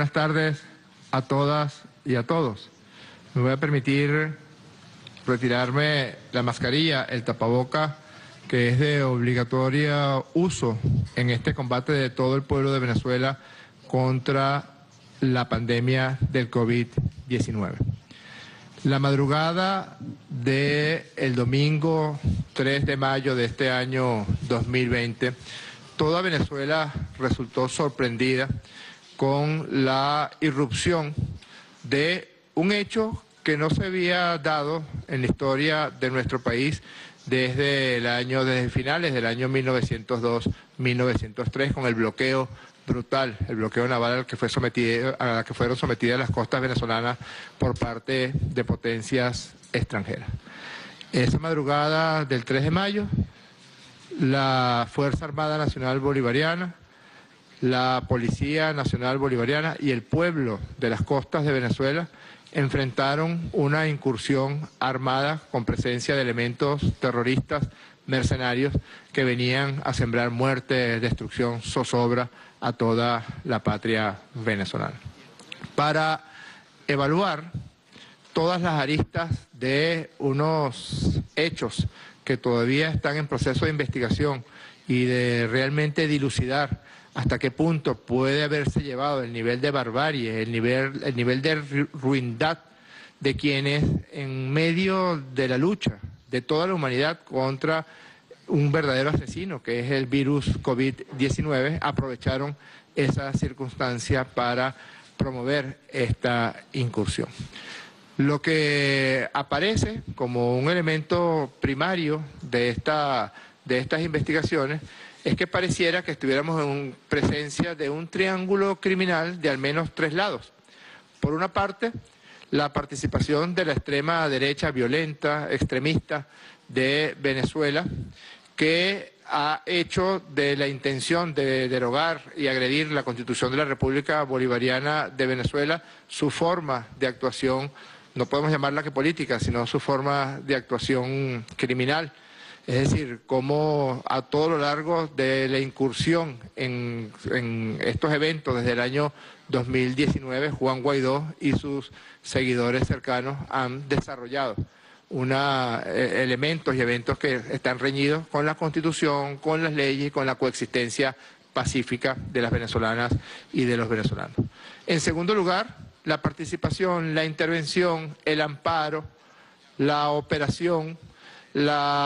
buenas tardes a todas y a todos. Me voy a permitir retirarme la mascarilla, el tapaboca, que es de obligatorio uso en este combate de todo el pueblo de Venezuela contra la pandemia del COVID-19. La madrugada del domingo 3 de mayo de este año 2020, toda Venezuela resultó sorprendida con la irrupción de un hecho que no se había dado en la historia de nuestro país desde finales del año 1902-1903, con el bloqueo brutal, el bloqueo naval a la que fueron sometidas las costas venezolanas por parte de potencias extranjeras. Esa madrugada del 3 de mayo, la Fuerza Armada Nacional Bolivariana, la Policía Nacional Bolivariana y el pueblo de las costas de Venezuela enfrentaron una incursión armada con presencia de elementos terroristas mercenarios que venían a sembrar muerte, destrucción, zozobra a toda la patria venezolana. Para evaluar todas las aristas de unos hechos que todavía están en proceso de investigación y de realmente dilucidar hasta qué punto puede haberse llevado el nivel de barbarie, el nivel de ruindad de quienes en medio de la lucha de toda la humanidad contra un verdadero asesino, que es el virus COVID-19, aprovecharon esa circunstancia para promover esta incursión. Lo que aparece como un elemento primario de estas investigaciones es que pareciera que estuviéramos en presencia de un triángulo criminal de al menos 3 lados. Por una parte, la participación de la extrema derecha violenta, extremista de Venezuela, que ha hecho de la intención de derogar y agredir la Constitución de la República Bolivariana de Venezuela su forma de actuación, no podemos llamarla que política, sino su forma de actuación criminal. Es decir, cómo a todo lo largo de la incursión en estos eventos desde el año 2019, Juan Guaidó y sus seguidores cercanos han desarrollado elementos y eventos que están reñidos con la Constitución, con las leyes y con la coexistencia pacífica de las venezolanas y de los venezolanos. En segundo lugar, la participación, la intervención, el amparo, la operación, el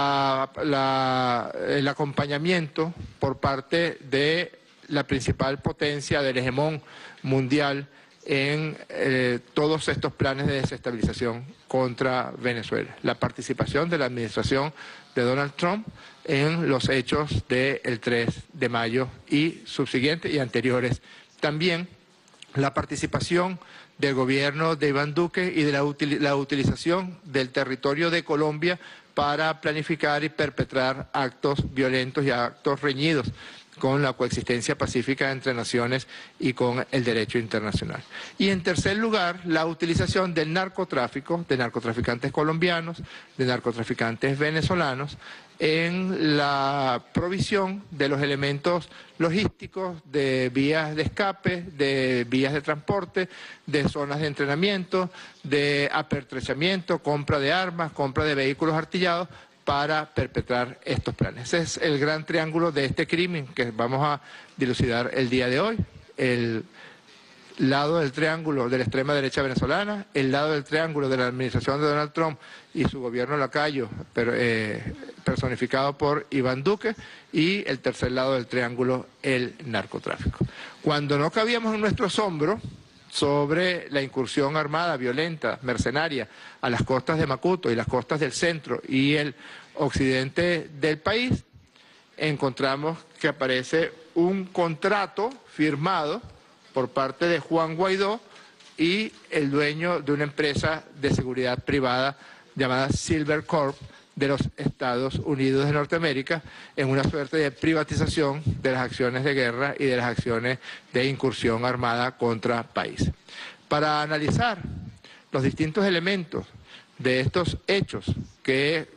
acompañamiento por parte de la principal potencia del hegemón mundial en todos estos planes de desestabilización contra Venezuela. La participación de la administración de Donald Trump en los hechos del 3 de mayo y subsiguientes y anteriores. También la participación del gobierno de Iván Duque y de la utilización del territorio de Colombia para planificar y perpetrar actos violentos y actos reñidos con la coexistencia pacífica entre naciones y con el derecho internacional. Y en tercer lugar, la utilización del narcotráfico, de narcotraficantes colombianos, de narcotraficantes venezolanos, en la provisión de los elementos logísticos, de vías de escape, de vías de transporte, de zonas de entrenamiento, de apertrechamiento, compra de armas, compra de vehículos artillados, para perpetrar estos planes. Ese es el gran triángulo de este crimen que vamos a dilucidar el día de hoy. El lado del triángulo de la extrema derecha venezolana, el lado del triángulo de la administración de Donald Trump y su gobierno lacayo, personificado por Iván Duque, y el tercer lado del triángulo, el narcotráfico. Cuando no cabíamos en nuestro asombro sobre la incursión armada, violenta, mercenaria a las costas de Macuto y las costas del centro y el occidente del país, encontramos que aparece un contrato firmado por parte de Juan Guaidó y el dueño de una empresa de seguridad privada llamada Silver Corp de los Estados Unidos de Norteamérica, en una suerte de privatización de las acciones de guerra y de las acciones de incursión armada contra países. Para analizar los distintos elementos de estos hechos que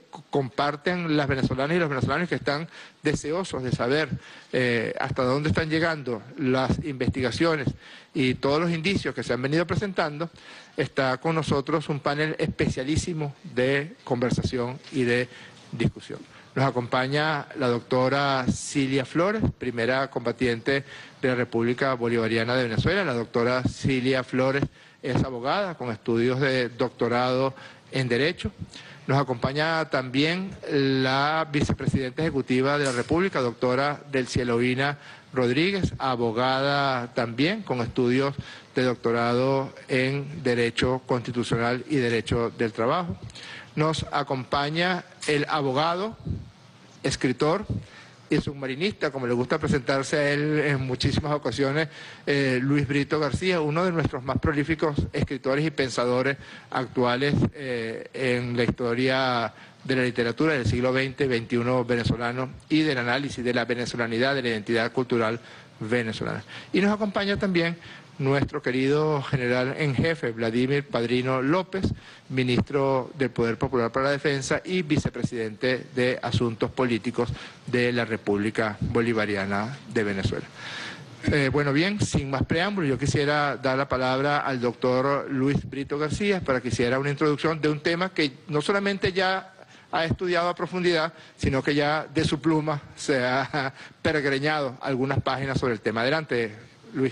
comparten las venezolanas y los venezolanos que están deseosos de saber hasta dónde están llegando las investigaciones y todos los indicios que se han venido presentando, está con nosotros un panel especialísimo de conversación y de discusión. Nos acompaña la doctora Cilia Flores, primera combatiente de la República Bolivariana de Venezuela. La doctora Cilia Flores es abogada con estudios de doctorado en Derecho. Nos acompaña también la vicepresidenta ejecutiva de la República, doctora Delcielovina Rodríguez, abogada también con estudios de doctorado en Derecho Constitucional y Derecho del Trabajo. Nos acompaña el abogado, escritor y submarinista, como le gusta presentarse a él en muchísimas ocasiones, Luis Brito García, uno de nuestros más prolíficos escritores y pensadores actuales en la historia de la literatura del siglo XX, XXI venezolano y del análisis de la venezolanidad, de la identidad cultural venezolana. Y nos acompaña también nuestro querido general en jefe, Vladimir Padrino López, ministro del Poder Popular para la Defensa y vicepresidente de Asuntos Políticos de la República Bolivariana de Venezuela. Bueno, bien, sin más preámbulos, yo quisiera dar la palabra al doctor Luis Brito García para que hiciera una introducción de un tema que no solamente ya ha estudiado a profundidad, sino que ya de su pluma se ha pergreñado algunas páginas sobre el tema. Adelante, Luis.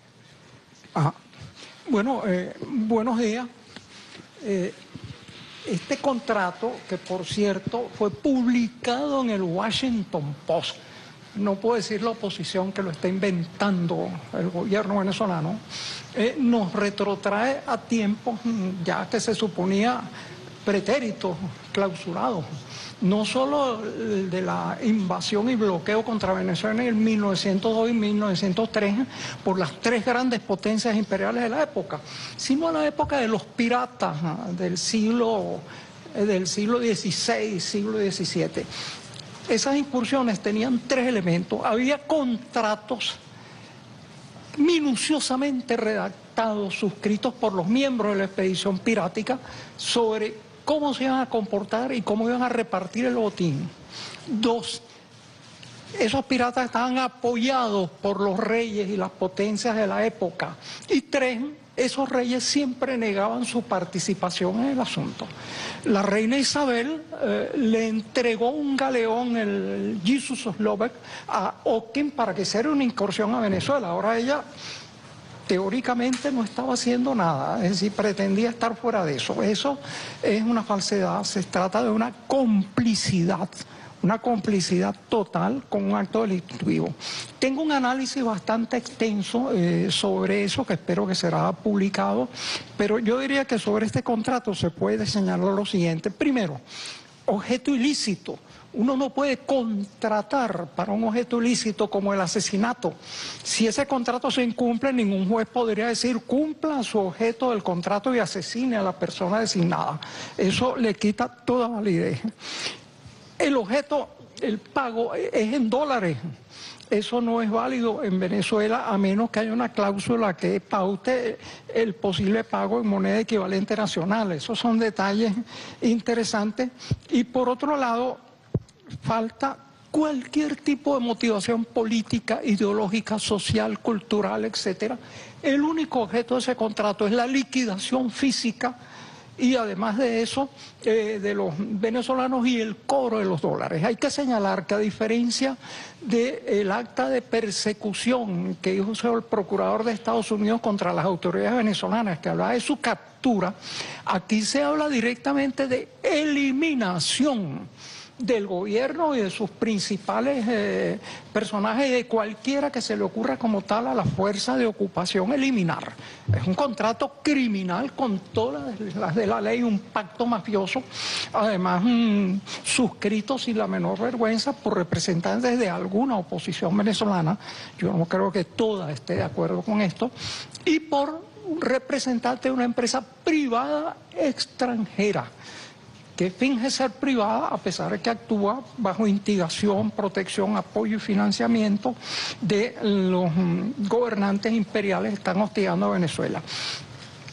Bueno, buenos días. Este contrato, que por cierto fue publicado en el Washington Post, no puedo decir la oposición que lo está inventando el gobierno venezolano, nos retrotrae a tiempos ya que se suponía pretéritos, clausurados. No solo de la invasión y bloqueo contra Venezuela en el 1902 y 1903 por las tres grandes potencias imperiales de la época, sino a la época de los piratas del siglo XVI, siglo XVII. Esas incursiones tenían tres elementos. Había contratos minuciosamente redactados, suscritos por los miembros de la expedición pirática sobre cómo se iban a comportar y cómo iban a repartir el botín. Dos, esos piratas estaban apoyados por los reyes y las potencias de la época. Y tres, esos reyes siempre negaban su participación en el asunto. La reina Isabel le entregó un galeón, el Jesus Slovak, a O'Higgins para que hiciera una incursión a Venezuela. Ahora ella teóricamente no estaba haciendo nada, es decir, pretendía estar fuera de eso. Eso es una falsedad, se trata de una complicidad total con un acto delictivo. Tengo un análisis bastante extenso sobre eso, que espero que será publicado, pero yo diría que sobre este contrato se puede señalar lo siguiente. Primero, objeto ilícito. Uno no puede contratar para un objeto ilícito como el asesinato. Si ese contrato se incumple, ningún juez podría decir cumpla su objeto del contrato y asesine a la persona designada. Eso le quita toda validez. El objeto, el pago, es en dólares. Eso no es válido en Venezuela a menos que haya una cláusula que paute el posible pago en moneda equivalente nacional. Esos son detalles interesantes. Y por otro lado, falta cualquier tipo de motivación política, ideológica, social, cultural, etcétera. El único objeto de ese contrato es la liquidación física y además de eso, de los venezolanos y el cobro de los dólares. Hay que señalar que a diferencia del acta de persecución que hizo el procurador de Estados Unidos contra las autoridades venezolanas, que hablaba de su captura, aquí se habla directamente de eliminación del gobierno y de sus principales personajes, de cualquiera que se le ocurra como tal a la fuerza de ocupación eliminar. Es un contrato criminal con todas las de la ley, un pacto mafioso, además suscrito sin la menor vergüenza por representantes de alguna oposición venezolana, yo no creo que toda esté de acuerdo con esto, y por un representante de una empresa privada extranjera, que finge ser privada a pesar de que actúa bajo instigación, protección, apoyo y financiamiento de los gobernantes imperiales que están hostigando a Venezuela.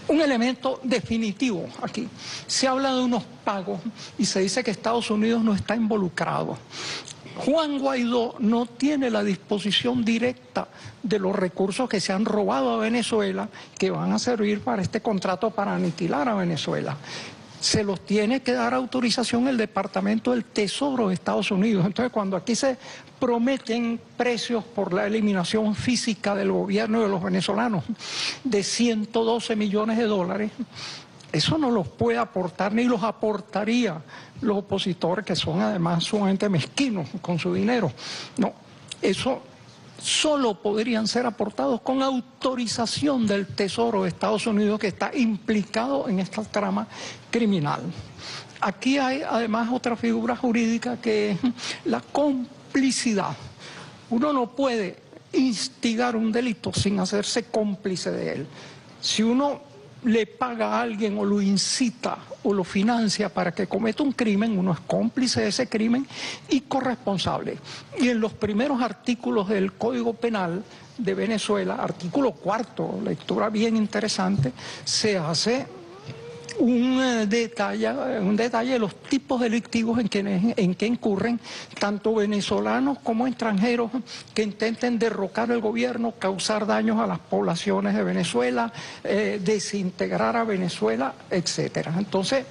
Un elemento definitivo aquí. Se habla de unos pagos y se dice que Estados Unidos no está involucrado. Juan Guaidó no tiene la disposición directa de los recursos que se han robado a Venezuela, que van a servir para este contrato para aniquilar a Venezuela. Se los tiene que dar autorización el Departamento del Tesoro de Estados Unidos. Entonces, cuando aquí se prometen precios por la eliminación física del gobierno de los venezolanos de 112 millones de dólares, eso no los puede aportar ni los aportaría los opositores, que son además sumamente mezquinos con su dinero. No, eso solo podrían ser aportados con autorización del Tesoro de Estados Unidos, que está implicado en esta trama criminal. Aquí hay además otra figura jurídica, que es la complicidad. Uno no puede instigar un delito sin hacerse cómplice de él. Si uno le paga a alguien o lo incita o lo financia para que cometa un crimen, uno es cómplice de ese crimen y corresponsable. Y en los primeros artículos del Código Penal de Venezuela, artículo 4, lectura bien interesante, se hace un detalle de los tipos delictivos en que incurren tanto venezolanos como extranjeros que intenten derrocar el gobierno, causar daños a las poblaciones de Venezuela, desintegrar a Venezuela, etcétera. Entonces,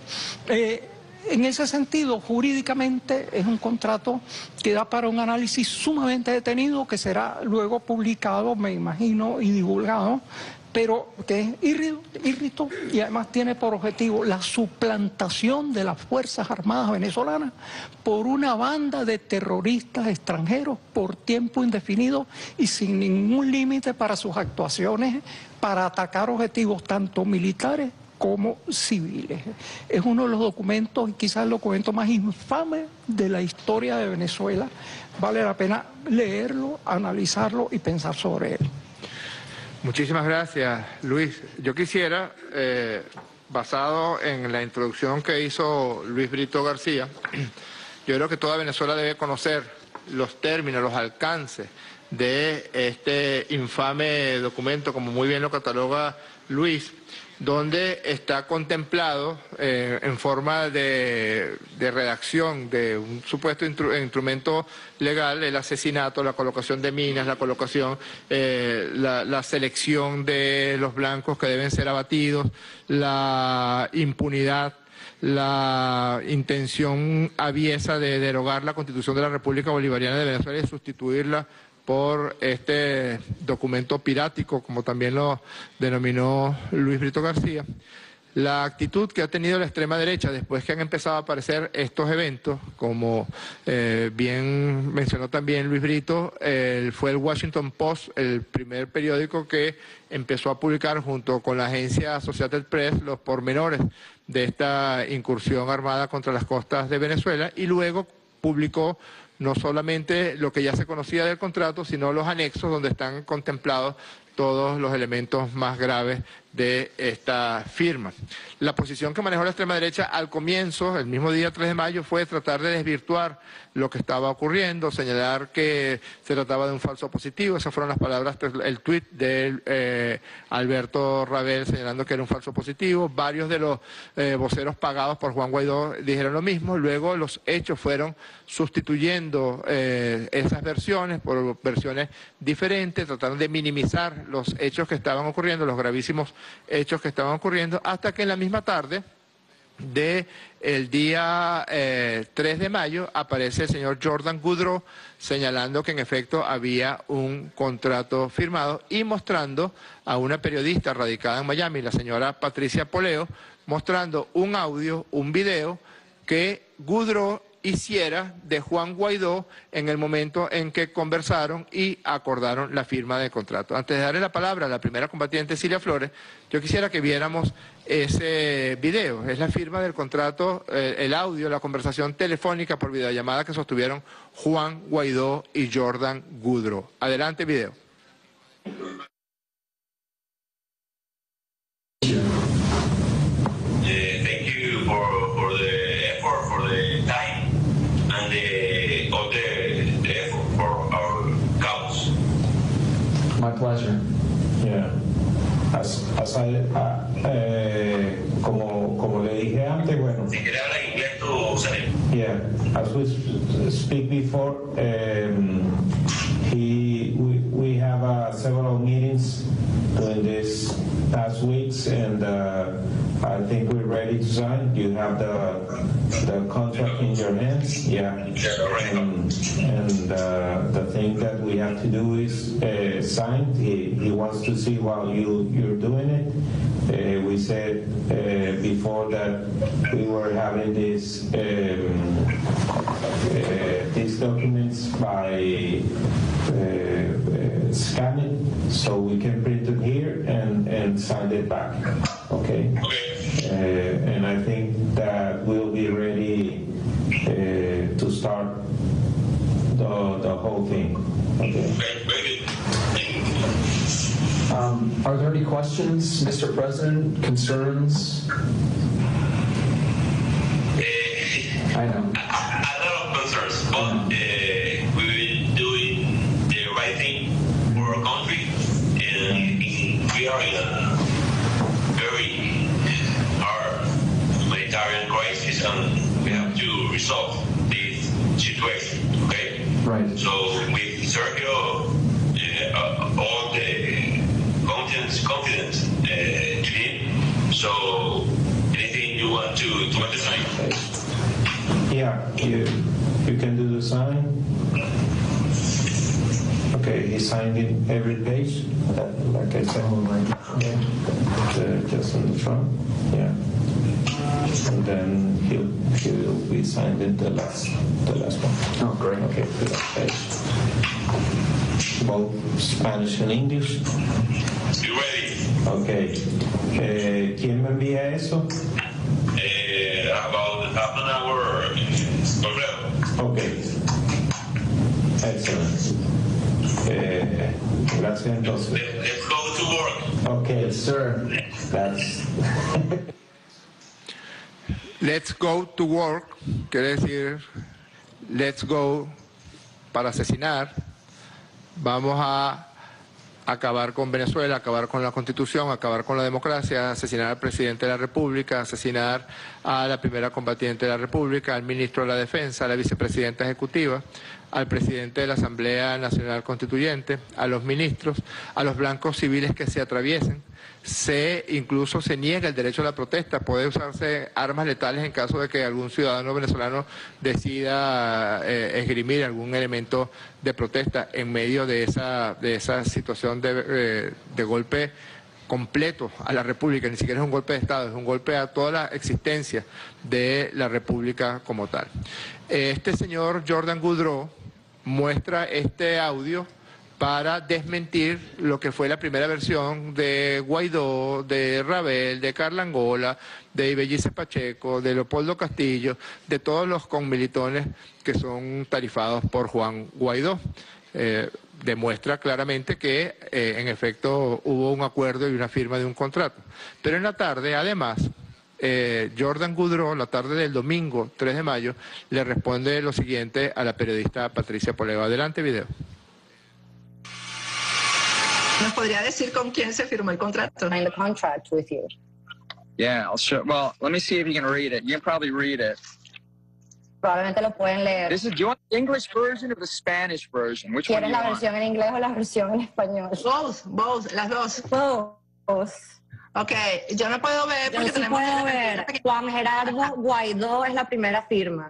en ese sentido, jurídicamente es un contrato que da para un análisis sumamente detenido, que será luego publicado, me imagino, y divulgado, pero que es írrito y además tiene por objetivo la suplantación de las Fuerzas Armadas venezolanas por una banda de terroristas extranjeros por tiempo indefinido y sin ningún límite para sus actuaciones, para atacar objetivos tanto militares como civiles. Es uno de los documentos, y quizás el documento más infame de la historia de Venezuela. Vale la pena leerlo, analizarlo y pensar sobre él. Muchísimas gracias, Luis. Yo quisiera, basado en la introducción que hizo Luis Brito García, yo creo que toda Venezuela debe conocer los términos, los alcances de este infame documento, como muy bien lo cataloga Luis, donde está contemplado en forma de redacción de un supuesto instrumento legal el asesinato, la colocación de minas, la colocación, la selección de los blancos que deben ser abatidos, la impunidad, la intención aviesa de derogar la Constitución de la República Bolivariana de Venezuela y sustituirla por este documento pirático, como también lo denominó Luis Brito García. La actitud que ha tenido la extrema derecha después que han empezado a aparecer estos eventos, como bien mencionó también Luis Brito, fue el Washington Post, el primer periódico que empezó a publicar junto con la agencia Associated Press los pormenores de esta incursión armada contra las costas de Venezuela, y luego publicó no solamente lo que ya se conocía del contrato, sino los anexos donde están contemplados todos los elementos más graves de esta firma. La posición que manejó la extrema derecha al comienzo, el mismo día 3 de mayo, fue tratar de desvirtuar lo que estaba ocurriendo, señalar que se trataba de un falso positivo. Esas fueron las palabras, el tuit de Alberto Rabel señalando que era un falso positivo. Varios de los voceros pagados por Juan Guaidó dijeron lo mismo. Luego los hechos fueron sustituyendo esas versiones por versiones diferentes, trataron de minimizar los hechos que estaban ocurriendo, los gravísimos hechos que estaban ocurriendo, hasta que en la misma tarde del día 3 de mayo aparece el señor Jordan Goudreau señalando que en efecto había un contrato firmado y mostrando a una periodista radicada en Miami, la señora Patricia Poleo, mostrando un audio, un video que Goudreau hiciera de Juan Guaidó en el momento en que conversaron y acordaron la firma del contrato. Antes de darle la palabra a la primera combatiente, Cilia Flores, yo quisiera que viéramos ese video. Es la firma del contrato, el audio, la conversación telefónica por videollamada que sostuvieron Juan Guaidó y Jordan Goudreau. Adelante, video. Thank you for the effort, for the time, and the effort for our cause. My pleasure. Yeah. Como le dije antes, bueno. Si quieres hablar inglés, tú sales. Yeah, as we speak before, we have several meetings during these past weeks, and I think we're ready to sign. You have the contract in your hands, yeah. And the thing that we have to do is sign. He wants to see while you're doing it. We said before that we were having these documents by scanning, so we can print it here and send it back. Okay. And I think that we'll be ready to start the whole thing. Okay. Very good. Are there any questions, Mr. President? Concerns? I know. A lot of concerns, but we will do the right thing for our country, and we are in a very hard humanitarian crisis, and we have to resolve this situation. Okay. Right. So with Sergio, all the confidence to him. So anything you want to sign? Yeah, you can do the sign. Okay, he signed in every page, like I said, just on the front, yeah. And then he'll be signed in the last one. Oh, great. Okay, the last page. Both Spanish and English. You ready? Okay. ¿Quién me envía eso? About half an hour. Correo. Okay. Excellent. Gracias entonces. Let's go to work. Okay, sir. That's. Let's go to work quiere decir let's go para asesinar. Vamos a acabar con Venezuela, acabar con la Constitución, acabar con la democracia, asesinar al presidente de la República, asesinar a la primera combatiente de la República, al ministro de la Defensa, a la vicepresidenta ejecutiva, al presidente de la Asamblea Nacional Constituyente, a los ministros, a los blancos civiles que se atraviesen. Incluso se niega el derecho a la protesta. Puede usarse armas letales en caso de que algún ciudadano venezolano decida esgrimir algún elemento de protesta en medio de esa situación de golpe completo a la República. Ni siquiera es un golpe de Estado, es un golpe a toda la existencia de la República como tal. Este señor Jordan Goudreau muestra este audio para desmentir lo que fue la primera versión de Guaidó, de Rabel, de Carla Angola, de Ibellice Pacheco, de Leopoldo Castillo, de todos los conmilitones que son tarifados por Juan Guaidó. Demuestra claramente que en efecto hubo un acuerdo y una firma de un contrato. Pero en la tarde, además, Jordan Goudreau, la tarde del domingo 3 de mayo, le responde lo siguiente a la periodista Patricia Poleo. Adelante, video. ¿Nos podría decir con quién se firmó el contrato? Sign the contract with you. Yeah, I'll show. Well, let me see if you can read it. You can probably read it. Probablemente lo pueden leer. Do you want the English version or the Spanish version? Which one do ¿Quieres you la want? versión en inglés o la versión en español? Both, las dos. Both. Ok, yo no puedo ver Yo porque sí tenemos... puedo ver. Juan Gerardo Guaidó es la primera firma.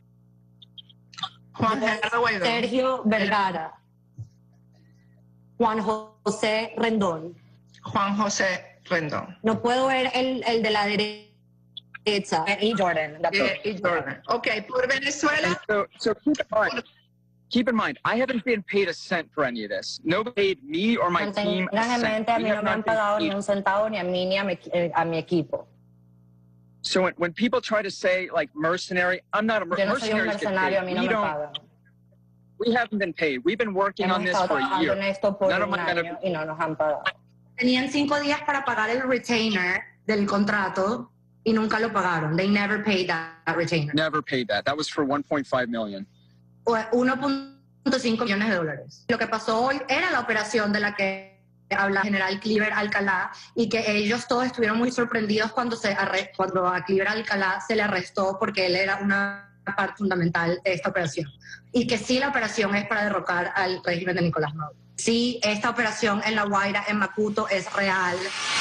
Juan Gerardo Guaidó. Sergio Vergara. Juan José Rendón. Juan José Rendón. No puedo ver el de la derecha. Y Jordan. Y Jordan. Ok, por Venezuela... So keep in mind, I haven't been paid a cent for any of this. Nobody paid me or my team a Tengan en cent. mente, a We mí have no me han not been pagado ni paid. un centavo, ni a mí ni a mi equipo. So when people try to say like mercenary, I'm not a Yo no soy un mercenaries get mercenario, a paid. mí no me pagan. We haven't been paid. We've been working Hemos on this estado for a trabajando year. en esto por None of un my año y no nos han pagado. Tenían 5 días para pagar el retainer del contrato y nunca lo pagaron. They never paid that retainer. Never paid that. That was for 1.5 million. O 1.5 millones de dólares. Lo que pasó hoy era la operación de la que habla general Cliver Alcalá, y que ellos todos estuvieron muy sorprendidos cuando a Cliver Alcalá se le arrestó porque él era una parte fundamental de esta operación. Y que sí, la operación es para derrocar al régimen de Nicolás Maduro. Sí, esta operación en La Guaira, en Macuto, es real.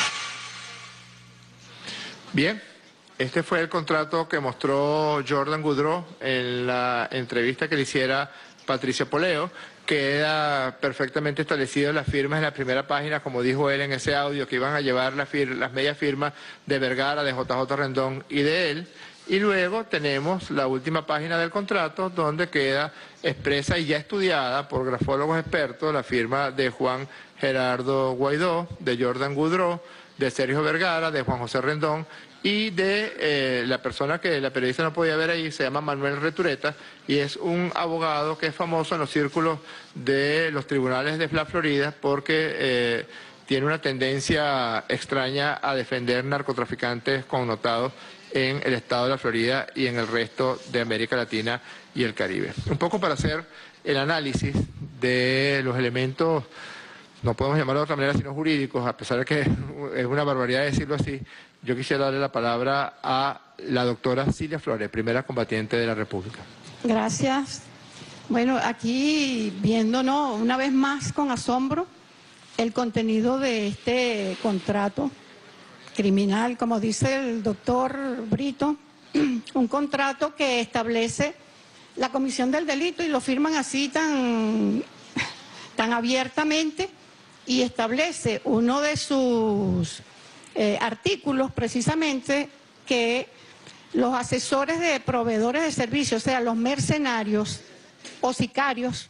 Bien, este fue el contrato que mostró Jordan Goudreau en la entrevista que le hiciera Patricia Poleo. Queda perfectamente establecido las firmas en la primera página, como dijo él en ese audio, que iban a llevar las medias firmas de Vergara, de JJ Rendón y de él. Y luego tenemos la última página del contrato, donde queda expresa y ya estudiada por grafólogos expertos la firma de Juan Gerardo Guaidó, de Jordan Goudreau, de Sergio Vergara, de Juan José Rendón y de la persona que la periodista no podía ver ahí, se llama Manuel Retureta, y es un abogado que es famoso en los círculos de los tribunales de la Florida porque tiene una tendencia extraña a defender narcotraficantes connotados en el estado de la Florida y en el resto de América Latina y el Caribe. Un poco para hacer el análisis de los elementos, no podemos llamarlo de otra manera sino jurídicos, a pesar de que es una barbaridad decirlo así. Yo quisiera darle la palabra a la doctora Cilia Flores, primera combatiente de la República. Gracias. Bueno, aquí viéndonos una vez más con asombro el contenido de este contrato criminal, como dice el doctor Brito, un contrato que establece la comisión del delito y lo firman así tan abiertamente, y establece uno de sus artículos precisamente que los asesores de proveedores de servicios, o sea, los mercenarios o sicarios,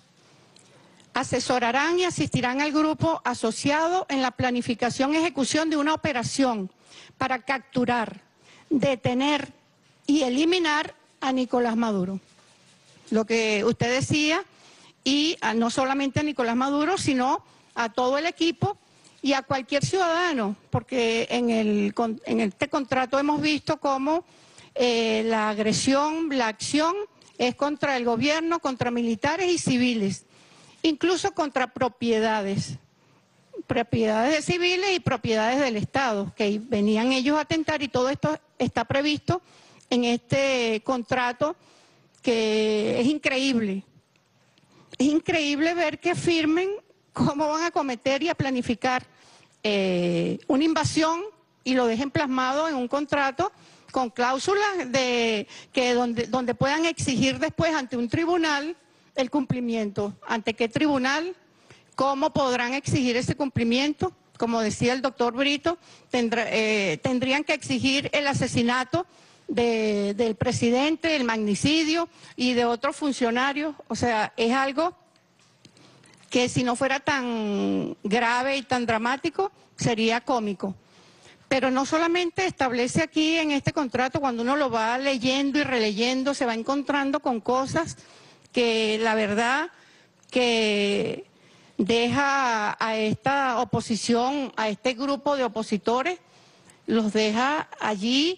asesorarán y asistirán al grupo asociado en la planificación y ejecución de una operación para capturar, detener y eliminar a Nicolás Maduro. Lo que usted decía, y no solamente a Nicolás Maduro, sino a todo el equipo y a cualquier ciudadano, porque en este contrato hemos visto cómo la agresión, la acción es contra el gobierno, contra militares y civiles, incluso contra propiedades de civiles y propiedades del Estado, que venían ellos a atentar, y todo esto está previsto en este contrato, que es increíble. Es increíble ver que firmen cómo van a cometer y a planificar una invasión y lo dejen plasmado en un contrato con cláusulas de que donde puedan exigir después ante un tribunal el cumplimiento. ¿Ante qué tribunal? ¿Cómo podrán exigir ese cumplimiento? Como decía el doctor Brito, tendrían que exigir el asesinato del presidente, el magnicidio y de otros funcionarios. O sea, es algo que si no fuera tan grave y tan dramático, sería cómico. Pero no solamente establece aquí en este contrato, cuando uno lo va leyendo y releyendo, se va encontrando con cosas que la verdad que deja a esta oposición, a este grupo de opositores, los deja allí,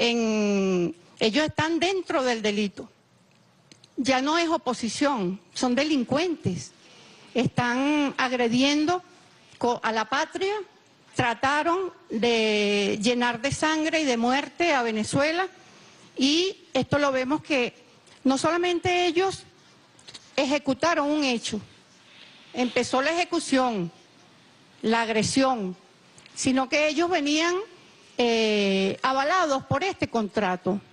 ellos están dentro del delito. Ya no es oposición, son delincuentes. Están agrediendo a la patria, trataron de llenar de sangre y de muerte a Venezuela, y esto lo vemos que no solamente ellos ejecutaron un hecho, empezó la ejecución, la agresión, sino que ellos venían avalados por este contrato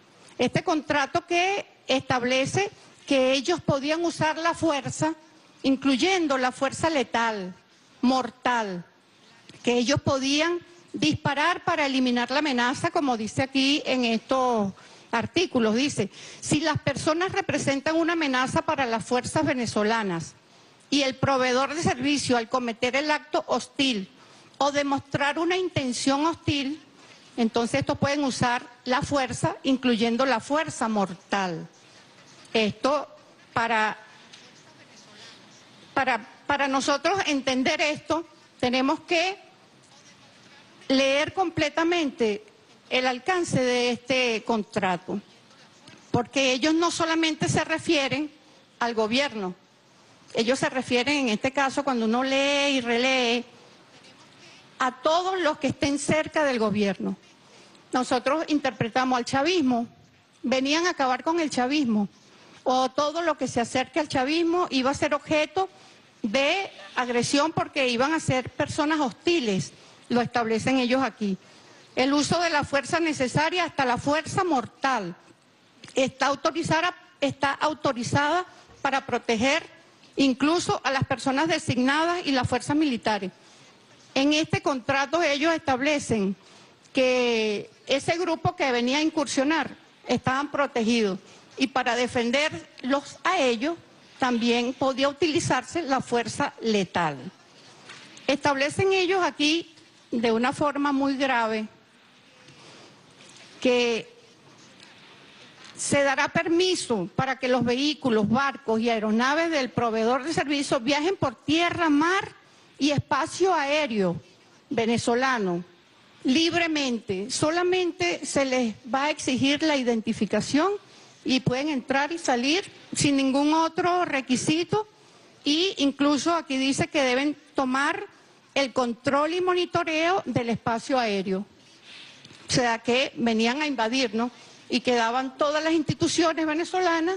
que establece que ellos podían usar la fuerza, incluyendo la fuerza letal, mortal, que ellos podían disparar para eliminar la amenaza, como dice aquí en estos artículos. Dice, si las personas representan una amenaza para las fuerzas venezolanas y el proveedor de servicio al cometer el acto hostil o demostrar una intención hostil, entonces estos pueden usar la fuerza, incluyendo la fuerza mortal. Esto para nosotros entender esto, tenemos que leer completamente el alcance de este contrato, porque ellos no solamente se refieren al gobierno, ellos se refieren, en este caso, cuando uno lee y relee, a todos los que estén cerca del gobierno. Nosotros interpretamos al chavismo, venían a acabar con el chavismo, o todo lo que se acerque al chavismo iba a ser objeto de agresión porque iban a ser personas hostiles, lo establecen ellos aquí. El uso de la fuerza necesaria hasta la fuerza mortal está autorizada para proteger incluso a las personas designadas y las fuerzas militares. En este contrato ellos establecen que ese grupo que venía a incursionar estaban protegidos y para defenderlos a ellos también podía utilizarse la fuerza letal. Establecen ellos aquí de una forma muy grave que se dará permiso para que los vehículos, barcos y aeronaves del proveedor de servicios viajen por tierra, mar y espacio aéreo venezolano libremente. Solamente se les va a exigir la identificación y pueden entrar y salir sin ningún otro requisito, y incluso aquí dice que deben tomar el control y monitoreo del espacio aéreo. O sea que venían a invadirnos y quedaban todas las instituciones venezolanas,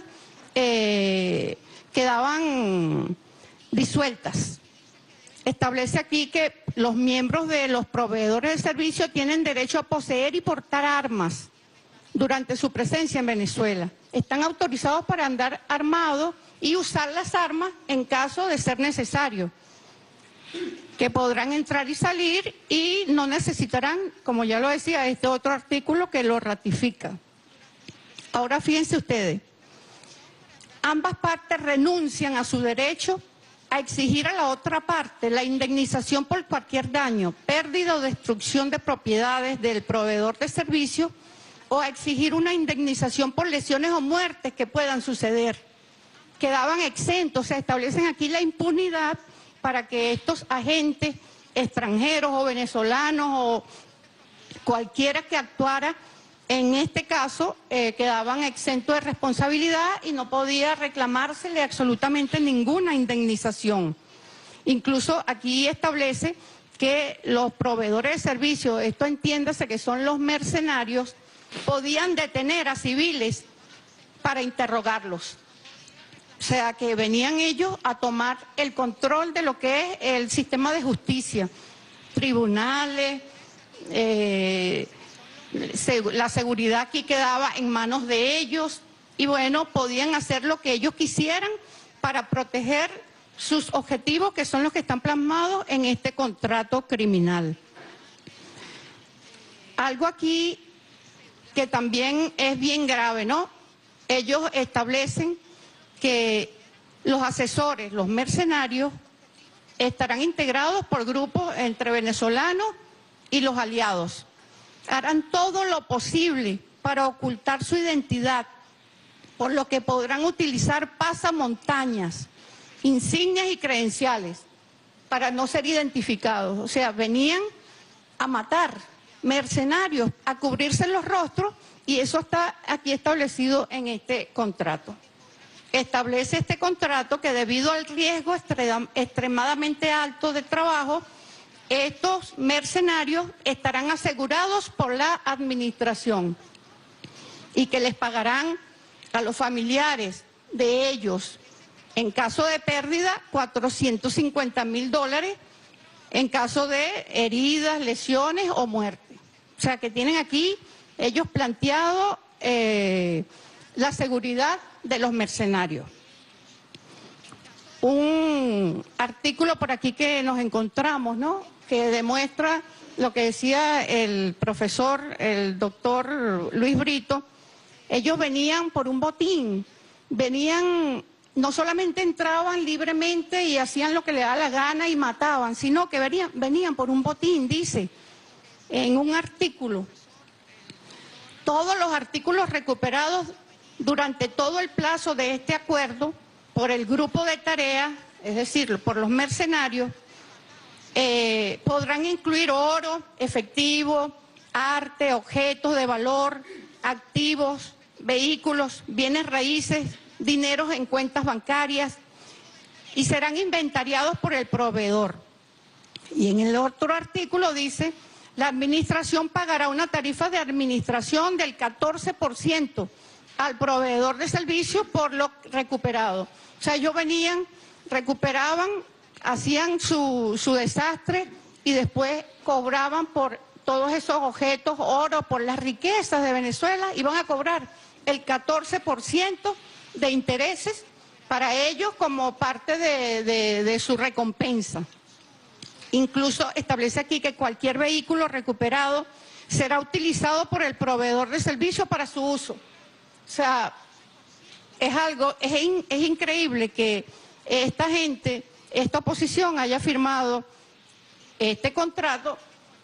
quedaban disueltas. Establece aquí que los miembros de los proveedores de servicio tienen derecho a poseer y portar armas durante su presencia en Venezuela. Están autorizados para andar armados y usar las armas en caso de ser necesario, que podrán entrar y salir y no necesitarán, como ya lo decía, este otro artículo que lo ratifica. Ahora fíjense ustedes, ambas partes renuncian a su derecho a exigir a la otra parte la indemnización por cualquier daño, pérdida o destrucción de propiedades del proveedor de servicio, o a exigir una indemnización por lesiones o muertes que puedan suceder. Quedaban exentos, se establecen aquí la impunidad para que estos agentes extranjeros o venezolanos o cualquiera que actuara en este caso quedaban exentos de responsabilidad y no podía reclamársele absolutamente ninguna indemnización. Incluso aquí establece que los proveedores de servicios, esto entiéndase que son los mercenarios, podían detener a civiles para interrogarlos. O sea que venían ellos a tomar el control de lo que es el sistema de justicia, tribunales, la seguridad aquí quedaba en manos de ellos y bueno, podían hacer lo que ellos quisieran para proteger sus objetivos, que son los que están plasmados en este contrato criminal. Algo aquí que también es bien grave, ¿no? Ellos establecen que los asesores, los mercenarios, estarán integrados por grupos entre venezolanos y los aliados. Harán todo lo posible para ocultar su identidad, por lo que podrán utilizar pasamontañas, insignias y credenciales para no ser identificados. O sea, venían a matar, mercenarios, a cubrirse los rostros, y eso está aquí establecido en este contrato. Establece este contrato que debido al riesgo extremadamente alto de trabajo, estos mercenarios estarán asegurados por la administración y que les pagarán a los familiares de ellos, en caso de pérdida, $450,000, en caso de heridas, lesiones o muerte. O sea que tienen aquí ellos planteado la seguridad de los mercenarios. Un artículo por aquí que nos encontramos, ¿no?, que demuestra lo que decía el profesor, el doctor Luis Brito. Ellos venían por un botín, venían, no solamente entraban libremente y hacían lo que les da la gana y mataban, sino que venían por un botín, dice en un artículo. Todos los artículos recuperados durante todo el plazo de este acuerdo por el grupo de tarea, es decir, por los mercenarios, podrán incluir oro, efectivo, arte, objetos de valor, activos, vehículos, bienes raíces, dineros en cuentas bancarias, y serán inventariados por el proveedor. Y en el otro artículo dice, la administración pagará una tarifa de administración del 14% al proveedor de servicio por lo recuperado. O sea, ellos venían, recuperaban, hacían su desastre y después cobraban por todos esos objetos, oro, por las riquezas de Venezuela, iban a cobrar el 14% de intereses para ellos como parte de su recompensa. Incluso establece aquí que cualquier vehículo recuperado será utilizado por el proveedor de servicio para su uso. O sea, es increíble que esta gente, esta oposición haya firmado este contrato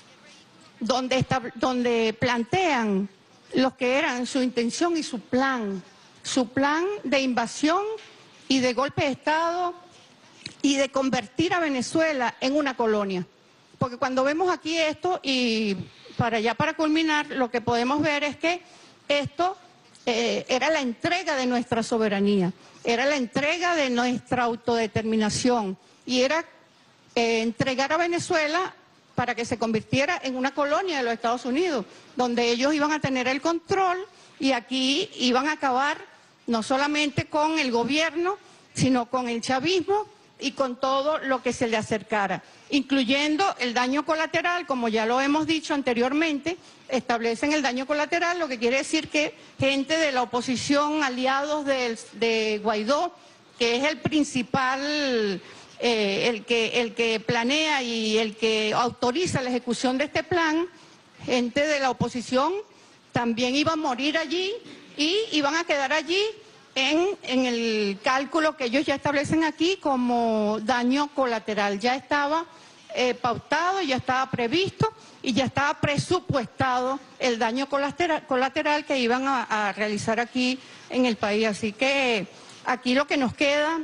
donde plantean lo que eran su intención y su plan de invasión y de golpe de Estado y de convertir a Venezuela en una colonia. Porque cuando vemos aquí esto, y para culminar, lo que podemos ver es que esto era la entrega de nuestra soberanía, era la entrega de nuestra autodeterminación y era entregar a Venezuela para que se convirtiera en una colonia de los Estados Unidos, donde ellos iban a tener el control y aquí iban a acabar no solamente con el gobierno, sino con el chavismo y con todo lo que se le acercara, incluyendo el daño colateral, como ya lo hemos dicho anteriormente, establecen el daño colateral, lo que quiere decir que gente de la oposición, aliados de Guaidó, que es el principal, el que planea y el que autoriza la ejecución de este plan, gente de la oposición también iba a morir allí y iban a quedar allí en el cálculo que ellos ya establecen aquí como daño colateral. Ya estaba pautado, ya estaba previsto y ya estaba presupuestado el daño colateral que iban a realizar aquí en el país. Así que aquí lo que nos queda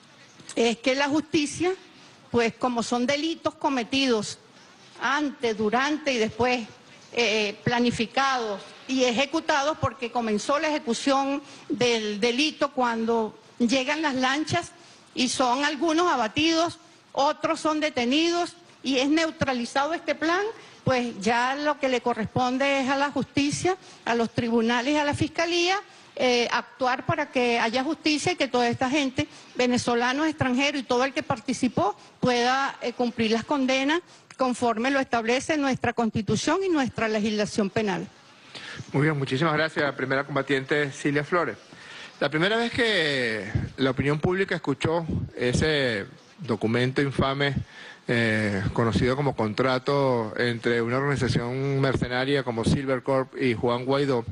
es que la justicia, pues como son delitos cometidos antes, durante y después planificados y ejecutados, porque comenzó la ejecución del delito cuando llegan las lanchas y son algunos abatidos, otros son detenidos y es neutralizado este plan, pues ya lo que le corresponde es a la justicia, a los tribunales y a la fiscalía actuar para que haya justicia y que toda esta gente, venezolanos, extranjeros y todo el que participó pueda cumplir las condenas conforme lo establece nuestra Constitución y nuestra legislación penal. Muy bien, muchísimas gracias, primera combatiente Cilia Flores. La primera vez que la opinión pública escuchó ese documento infame conocido como contrato entre una organización mercenaria como Silver Corp y Juan Guaidó,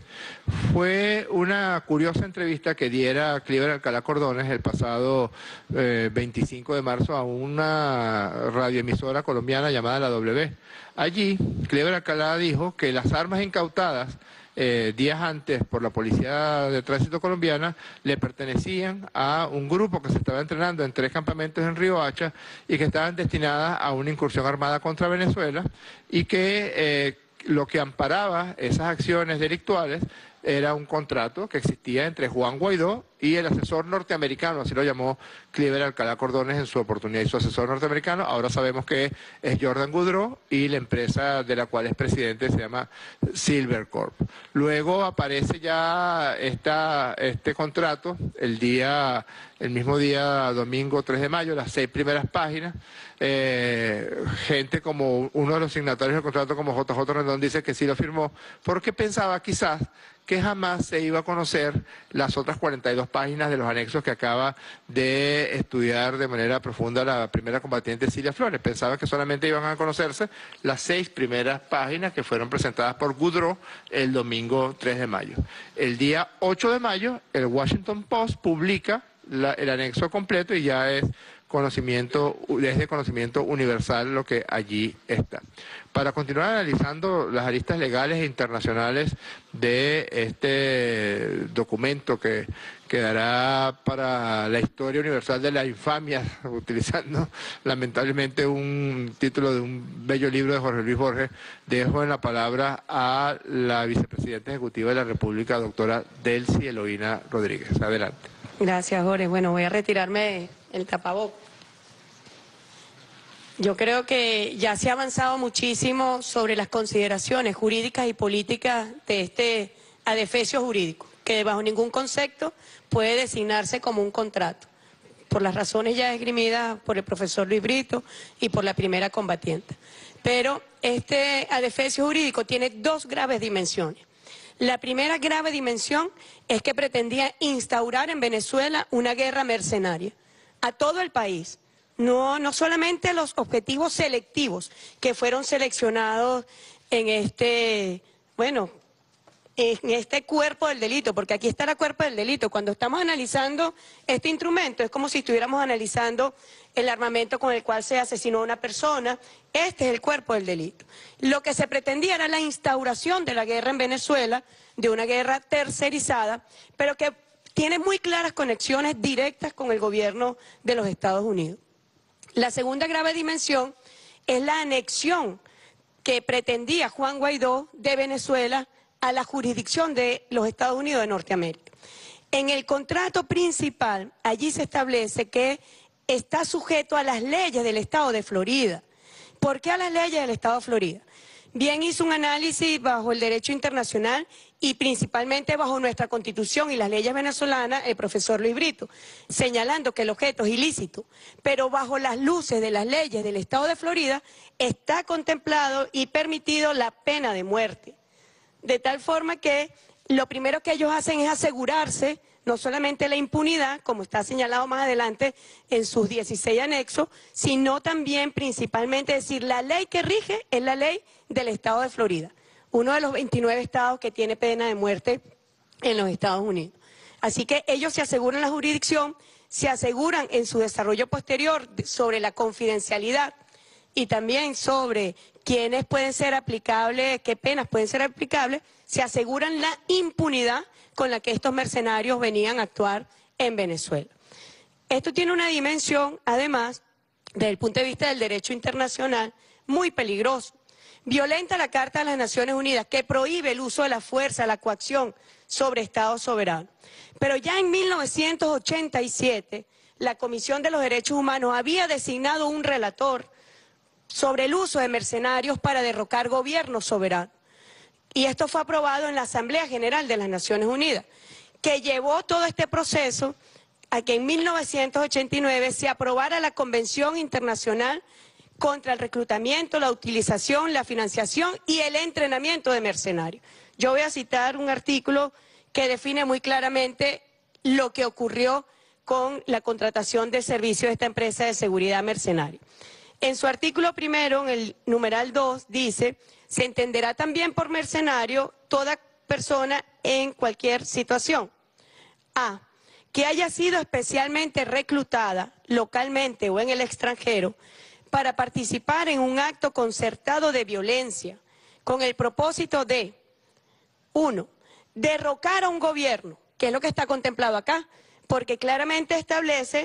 fue una curiosa entrevista que diera Cliver Alcalá Cordones el pasado 25 de marzo a una radioemisora colombiana llamada La W. Allí, Cliver Alcalá dijo que las armas incautadas días antes por la Policía de Tránsito colombiana le pertenecían a un grupo que se estaba entrenando en 3 campamentos en Riohacha y que estaban destinadas a una incursión armada contra Venezuela y que lo que amparaba esas acciones delictuales era un contrato que existía entre Juan Guaidó y el asesor norteamericano, así lo llamó Cliver Alcalá Cordones en su oportunidad, y su asesor norteamericano, ahora sabemos que es Jordan Goudreau y la empresa de la cual es presidente se llama Silver Corp. Luego aparece ya este contrato el mismo día, domingo 3 de mayo, las 6 primeras páginas. Gente como uno de los signatarios del contrato, como JJ Rendón, dice que sí lo firmó porque pensaba quizás que jamás se iba a conocer las otras 42 páginas de los anexos que acaba de estudiar de manera profunda la primera combatiente Cilia Flores. Pensaba que solamente iban a conocerse las 6 primeras páginas que fueron presentadas por Goudreau el domingo 3 de mayo. El día 8 de mayo, el Washington Post publica el anexo completo y ya es de conocimiento universal lo que allí está. Para continuar analizando las aristas legales e internacionales de este documento que quedará para la historia universal de la infamia, utilizando lamentablemente un título de un bello libro de Jorge Luis Borges, dejo en la palabra a la vicepresidenta ejecutiva de la República, doctora Delcy Eloína Rodríguez. Adelante. Gracias, Jorge. Bueno, voy a retirarme el tapabocas. Yo creo que ya se ha avanzado muchísimo sobre las consideraciones jurídicas y políticas de este adefesio jurídico, que bajo ningún concepto puede designarse como un contrato, por las razones ya esgrimidas por el profesor Luis Brito y por la primera combatiente. Pero este adefesio jurídico tiene dos graves dimensiones. La primera grave dimensión es que pretendía instaurar en Venezuela una guerra mercenaria a todo el país. No solamente los objetivos selectivos que fueron seleccionados en este cuerpo del delito, porque aquí está la cuerpo del delito. Cuando estamos analizando este instrumento es como si estuviéramos analizando el armamento con el cual se asesinó a una persona. Este es el cuerpo del delito. Lo que se pretendía era la instauración de la guerra en Venezuela, de una guerra tercerizada, pero que tiene muy claras conexiones directas con el gobierno de los Estados Unidos. La segunda grave dimensión es la anexión que pretendía Juan Guaidó de Venezuela a la jurisdicción de los Estados Unidos de Norteamérica. En el contrato principal, allí se establece que está sujeto a las leyes del Estado de Florida. ¿Por qué a las leyes del Estado de Florida? Bien hizo un análisis bajo el derecho internacional y principalmente bajo nuestra Constitución y las leyes venezolanas, el profesor Luis Brito, señalando que el objeto es ilícito, pero bajo las luces de las leyes del Estado de Florida está contemplado y permitido la pena de muerte. De tal forma que lo primero que ellos hacen es asegurarse no solamente la impunidad, como está señalado más adelante en sus 16 anexos, sino también principalmente decir la ley que rige es la ley del Estado de Florida, uno de los 29 estados que tiene pena de muerte en los Estados Unidos. Así que ellos se aseguran la jurisdicción, se aseguran en su desarrollo posterior sobre la confidencialidad y también sobre quiénes pueden ser aplicables, qué penas pueden ser aplicables, se aseguran la impunidad con la que estos mercenarios venían a actuar en Venezuela. Esto tiene una dimensión, además, desde el punto de vista del derecho internacional, muy peligroso. Violenta la Carta de las Naciones Unidas, que prohíbe el uso de la fuerza, la coacción sobre Estados soberanos. Pero ya en 1987, la Comisión de los Derechos Humanos había designado un relator sobre el uso de mercenarios para derrocar gobiernos soberanos. Y esto fue aprobado en la Asamblea General de las Naciones Unidas, que llevó todo este proceso a que en 1989 se aprobara la Convención Internacional contra el reclutamiento, la utilización, la financiación y el entrenamiento de mercenarios. Yo voy a citar un artículo que define muy claramente lo que ocurrió con la contratación de servicios de esta empresa de seguridad mercenaria. En su artículo primero, en el numeral 2, dice: se entenderá también por mercenario toda persona en cualquier situación. A, que haya sido especialmente reclutada localmente o en el extranjero para participar en un acto concertado de violencia con el propósito de, 1, derrocar a un gobierno, que es lo que está contemplado acá, porque claramente establece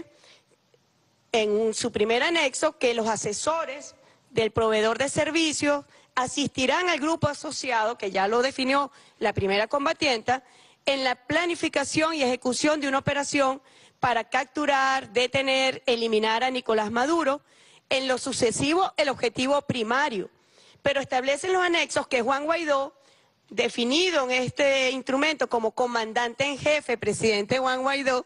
en su primer anexo que los asesores del proveedor de servicios asistirán al grupo asociado, que ya lo definió la primera combatienta, en la planificación y ejecución de una operación para capturar, detener, eliminar a Nicolás Maduro, en lo sucesivo el objetivo primario. Pero establecen los anexos que Juan Guaidó, definido en este instrumento como comandante en jefe, presidente Juan Guaidó,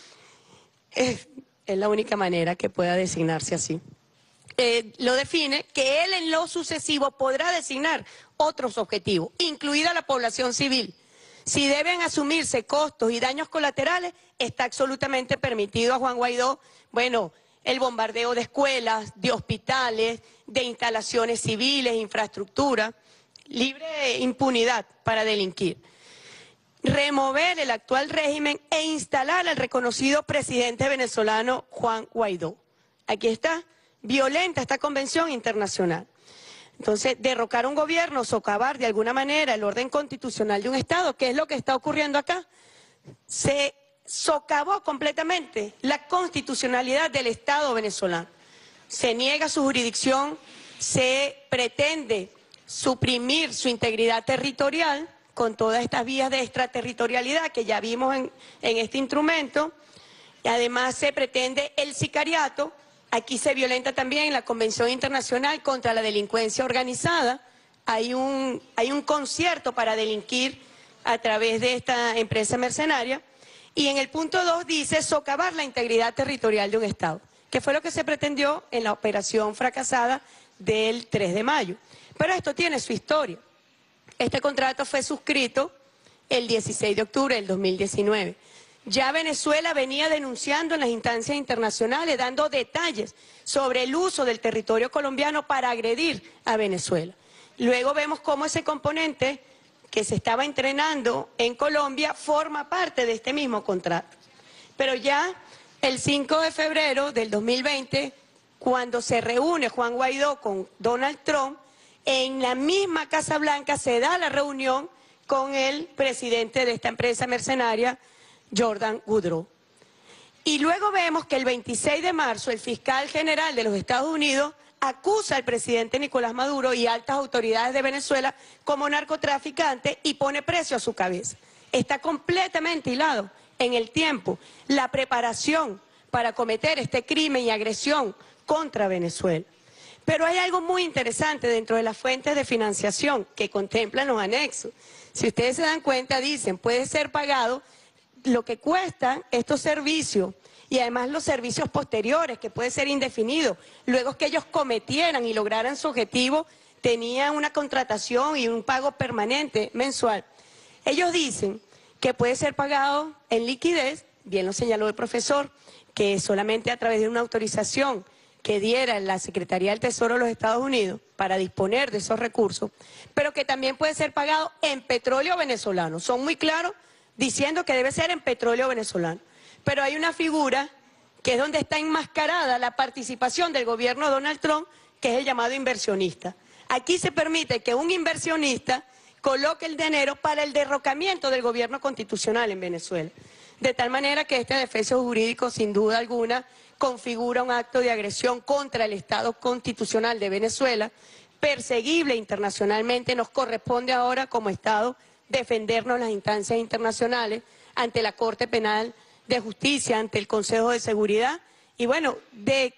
es la única manera que pueda designarse así. Lo define que él en lo sucesivo podrá designar otros objetivos, incluida la población civil. Si deben asumirse costos y daños colaterales, está absolutamente permitido a Juan Guaidó, el bombardeo de escuelas, de hospitales, de instalaciones civiles, infraestructura, libre impunidad para delinquir. Remover el actual régimen e instalar al reconocido presidente venezolano Juan Guaidó. Aquí está, violenta esta convención internacional. Entonces, derrocar un gobierno, socavar de alguna manera el orden constitucional de un Estado, que es lo que está ocurriendo acá. Se socavó completamente la constitucionalidad del Estado venezolano. Se niega su jurisdicción, se pretende suprimir su integridad territorial con todas estas vías de extraterritorialidad que ya vimos en este instrumento. Y además se pretende el sicariato Aquí se violenta también la Convención Internacional contra la Delincuencia Organizada. Hay un concierto para delinquir a través de esta empresa mercenaria. Y en el punto 2 dice socavar la integridad territorial de un Estado, que fue lo que se pretendió en la operación fracasada del 3 de mayo. Pero esto tiene su historia. Este contrato fue suscrito el 16 de octubre del 2019. Ya Venezuela venía denunciando en las instancias internacionales, dando detalles sobre el uso del territorio colombiano para agredir a Venezuela. Luego vemos cómo ese componente que se estaba entrenando en Colombia forma parte de este mismo contrato. Pero ya el 5 de febrero del 2020, cuando se reúne Juan Guaidó con Donald Trump, en la misma Casa Blanca se da la reunión con el presidente de esta empresa mercenaria, Jordan Goodrow. Y luego vemos que el 26 de marzo el fiscal general de los Estados Unidos acusa al presidente Nicolás Maduro y altas autoridades de Venezuela como narcotraficante y pone precio a su cabeza. Está completamente hilado en el tiempo la preparación para cometer este crimen y agresión contra Venezuela. Pero hay algo muy interesante dentro de las fuentes de financiación que contemplan los anexos. Si ustedes se dan cuenta, dicen, puede ser pagado lo que cuestan estos servicios y además los servicios posteriores, que puede ser indefinido. Luego que ellos cometieran y lograran su objetivo, tenían una contratación y un pago permanente mensual. Ellos dicen que puede ser pagado en liquidez, bien lo señaló el profesor, que solamente a través de una autorización que diera la Secretaría del Tesoro de los Estados Unidos para disponer de esos recursos, pero que también puede ser pagado en petróleo venezolano. Son muy claros diciendo que debe ser en petróleo venezolano. Pero hay una figura que es donde está enmascarada la participación del gobierno de Donald Trump, que es el llamado inversionista. Aquí se permite que un inversionista coloque el dinero para el derrocamiento del gobierno constitucional en Venezuela. De tal manera que este adefesio jurídico, sin duda alguna, configura un acto de agresión contra el Estado constitucional de Venezuela, perseguible internacionalmente. Nos corresponde ahora como Estado defendernos en las instancias internacionales, ante la Corte Penal de Justicia, ante el Consejo de Seguridad, y bueno, de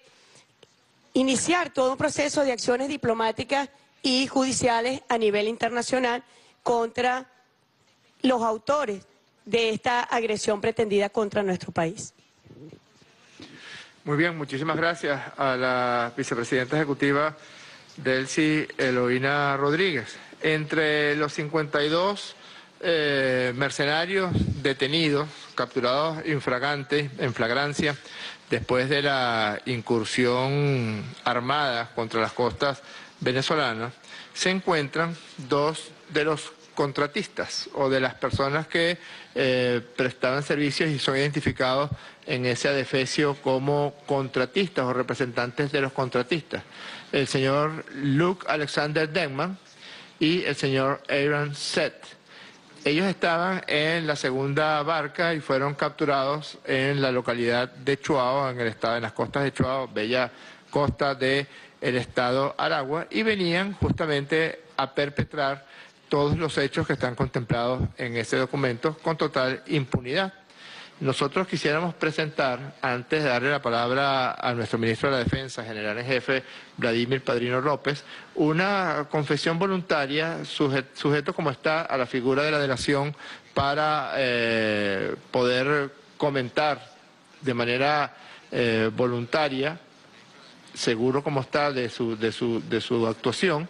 iniciar todo un proceso de acciones diplomáticas y judiciales a nivel internacional contra los autores de esta agresión pretendida contra nuestro país. Muy bien, muchísimas gracias a la vicepresidenta ejecutiva Delcy Eloína Rodríguez. Entre los 52 mercenarios detenidos, capturados en flagrancia, después de la incursión armada contra las costas venezolanas, se encuentran dos de los contratistas o de las personas que prestaban servicios y son identificados en ese adefesio como contratistas o representantes de los contratistas. El señor Luke Alexander Denman y el señor Aaron Seth. Ellos estaban en la segunda barca y fueron capturados en la localidad de Chuao, en las costas de Chuao, bella costa del estado Aragua, y venían justamente a perpetrar todos los hechos que están contemplados en ese documento con total impunidad. Nosotros quisiéramos presentar, antes de darle la palabra a nuestro ministro de la Defensa, general en jefe Vladimir Padrino López, una confesión voluntaria, sujeto como está a la figura de la delación, para poder comentar de manera voluntaria, seguro como está de su actuación,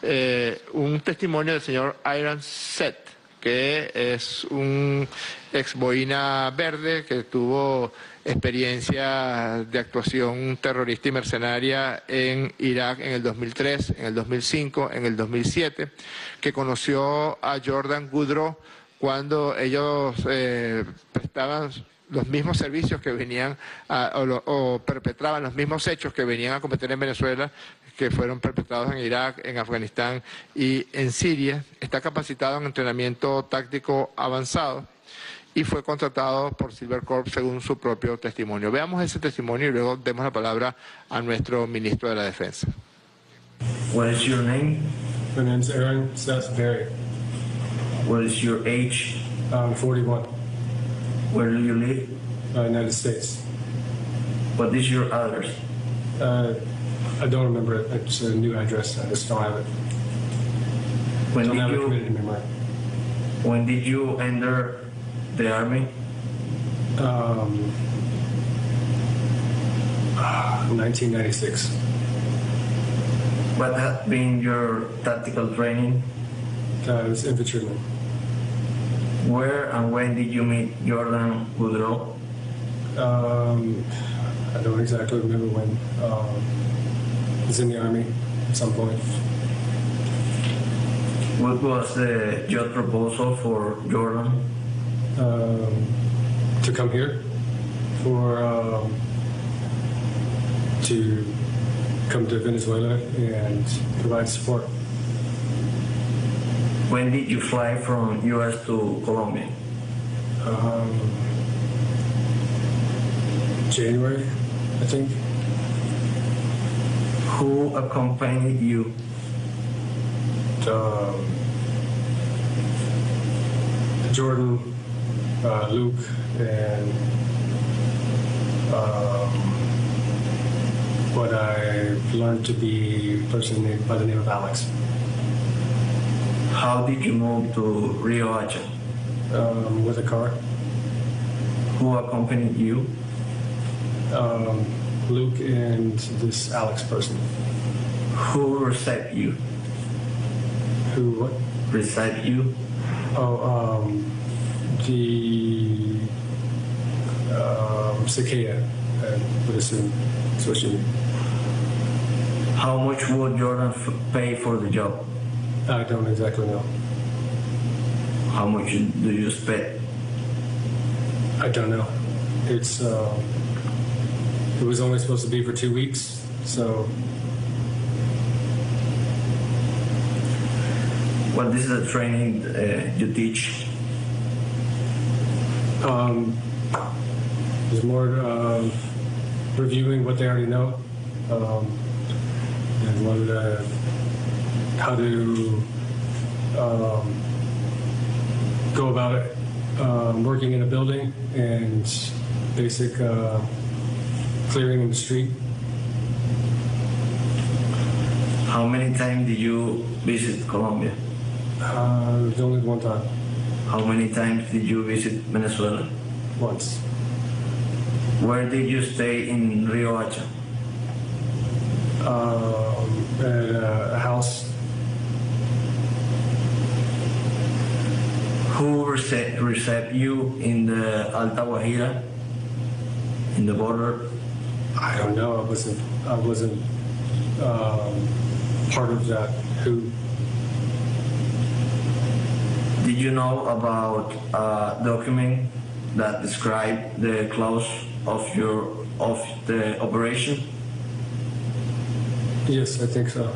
un testimonio del señor Aaron Seth, que es un ex boina verde que tuvo experiencia de actuación terrorista y mercenaria en Irak en el 2003, en el 2005, en el 2007, que conoció a Jordan Goodrow cuando ellos prestaban los mismos servicios que venían o perpetraban los mismos hechos que venían a cometer en Venezuela, que fueron perpetrados en Irak, en Afganistán y en Siria. Está capacitado en entrenamiento táctico avanzado y fue contratado por Silvercorp según su propio testimonio. Veamos ese testimonio y luego demos la palabra a nuestro ministro de la Defensa. What is your name? My name is Aaron Seth Berry. What is your age? I'm 41. Where do you live? United States. What is your address? I don't remember it. It's a new address. I just don't have it. When don't did have you, it committed in my mind. When did you enter the army? 1996. What has been your tactical training? It's infantryman. Where and when did you meet Jordan Woodrow? I don't exactly remember when. He's in the army at some point. What was the job proposal for Jordan? To come here to come to Venezuela and provide support. When did you fly from U.S. to Colombia? January, I think. Who accompanied you? Jordan, Luke, and what I learned to be a person by the name of Alex. How did you move to Rio Hacha? With a car. Who accompanied you? Luke and this Alex person. Who received you? Who what? Received you? The Cicada, I would assume. That's what you mean. How much would Jordan pay for the job? I don't exactly know. How much do you expect? I don't know. It's it was only supposed to be for 2 weeks, so. What is the training you teach? It's more reviewing what they already know, and how to go about it, working in a building and basic clearing in the street. How many times did you visit Colombia? Only one time. How many times did you visit Venezuela? Once. Where did you stay in Rio Hacha? At a house. Who received you in the Alta Guajira, in the border? I don't know. I wasn't part of that. Who? Did you know about a document that described the clause of the operation? Yes, I think so.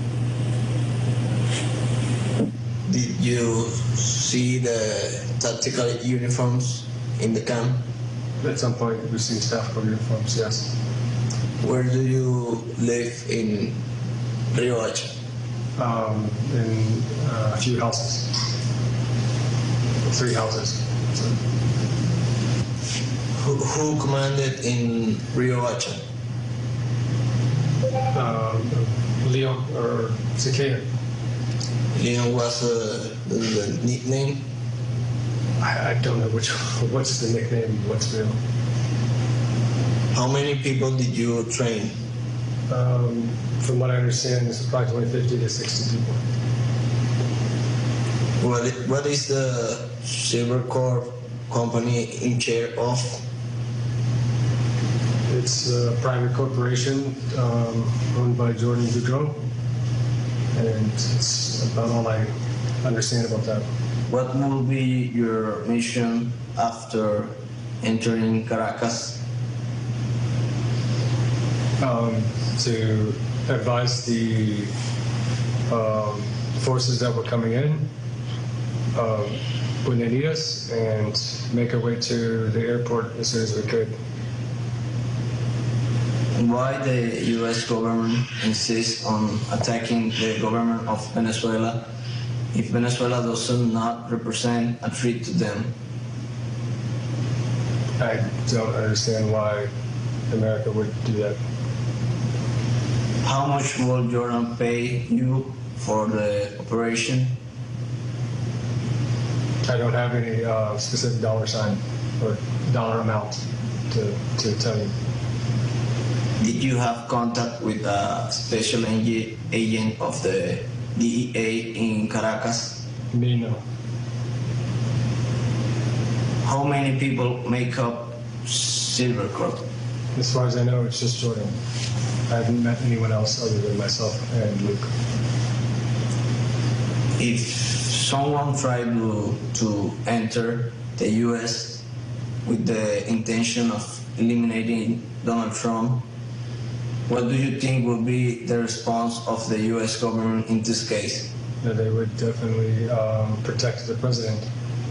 Did you see the tactical uniforms in the camp? At some point, we've seen tactical uniforms, yes. Where do you live in Rio Hacha? In a few houses. 3 houses. Who commanded in Rio Hacha? Leon or Cicada. Leon was the nickname? I don't know what's the nickname, what's real. How many people did you train? From what I understand, it's approximately 50 to 60 people. What is the Silver Corps company in charge of? It's a private corporation owned by Jordan Woodrow, and it's about all I understand about that. What will be your mission after entering Caracas? To advise the forces that were coming in when they need us, and make our way to the airport as soon as we could. Why the U.S. government insists on attacking the government of Venezuela if Venezuela does not represent a threat to them? I don't understand why America would do that. How much will Jordan pay you for the operation? I don't have any specific dollar sign or dollar amount to tell you. Did you have contact with a special agent of the DEA in Caracas? Me, no. How many people make up Silvercorp? As far as I know, it's just Jordan. I haven't met anyone else other than myself and Luke. If someone tried to enter the U.S. with the intention of eliminating Donald Trump, what do you think would be the response of the U.S. government in this case? That they would definitely protect the president.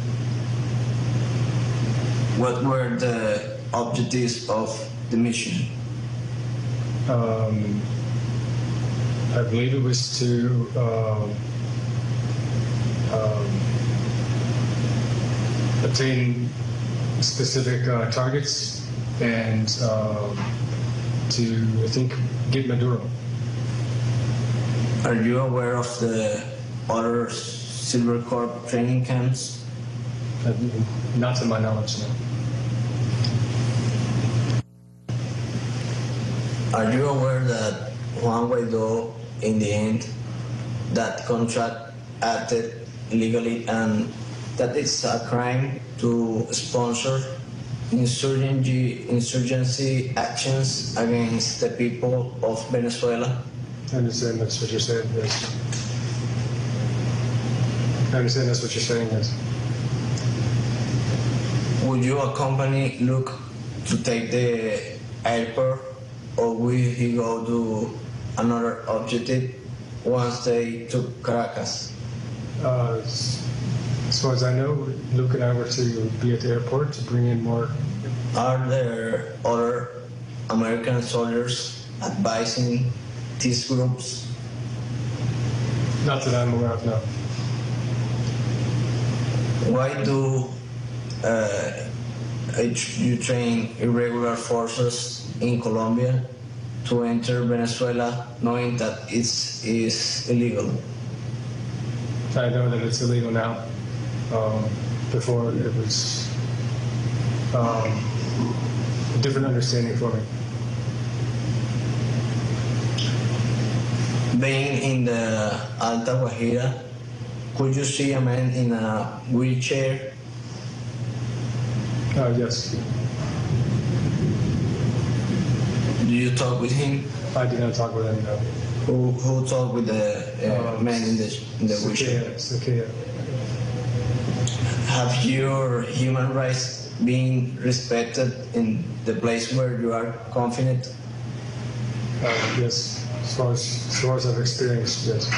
What were the objectives of the mission? I believe it was to obtain specific targets and to, I think, get Maduro. Are you aware of the other Silvercorp training camps? Not to my knowledge, no. Are you aware that Juan Guaido, in the end, that contract acted illegally and that it's a crime to sponsor insurgency actions against the people of Venezuela? I understand that's what you're saying, yes. I understand that's what you're saying, yes. Would you accompany Luke to take the airport, or will he go to another objective once they took Caracas? As far as I know, Luke and I were to be at the airport to bring in more. Are there other American soldiers advising these groups? Not that I'm aware of, no. Why do you train irregular forces in Colombia to enter Venezuela knowing that it is illegal? I know that it's illegal now. Before it was a different understanding for me. Being in the Alta Guajira, could you see a man in a wheelchair? Yes. Do you talk with him? I did not talk with him, no. Who talked with the man in the wheelchair? Sakea. Have your human rights been respected in the place where you are confined? Yes, as far as I've experienced, yes.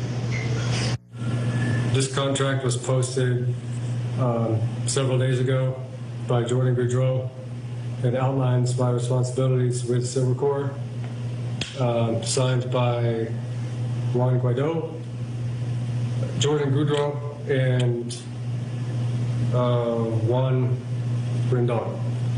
This contract was posted several days ago by Jordan Goudreau. It outlines my responsibilities with Silvercorp, signed by Juan Guaido, Jordan Goudreau, and Juan Rendon.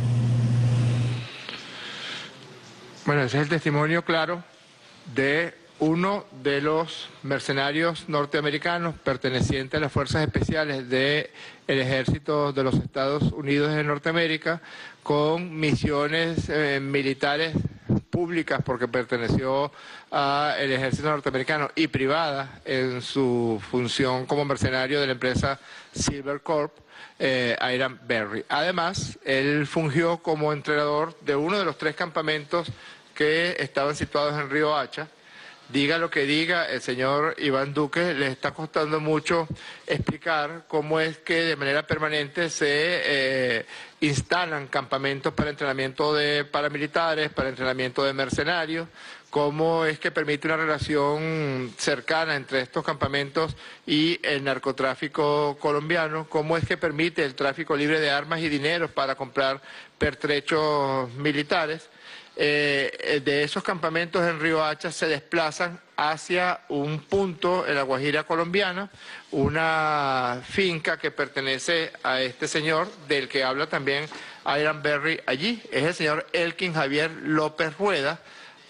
Bueno, ese es el testimonio claro de uno de los mercenarios norteamericanos pertenecientes a las fuerzas especiales del ejército de los Estados Unidos de Norteamérica, con misiones militares públicas, porque perteneció al ejército norteamericano, y privadas en su función como mercenario de la empresa Silvercorp, Iran Berry. Además, él fungió como entrenador de uno de los 3 campamentos que estaban situados en Río Hacha. Diga lo que diga, el señor Iván Duque le está costando mucho explicar cómo es que de manera permanente se instalan campamentos para entrenamiento de paramilitares, para entrenamiento de mercenarios, cómo es que permite una relación cercana entre estos campamentos y el narcotráfico colombiano, cómo es que permite el tráfico libre de armas y dinero para comprar pertrechos militares. De esos campamentos en Río Hacha se desplazan hacia un punto en la Guajira colombiana, una finca que pertenece a este señor, del que habla también Iran Berry allí, es el señor Elkin Javier López Rueda,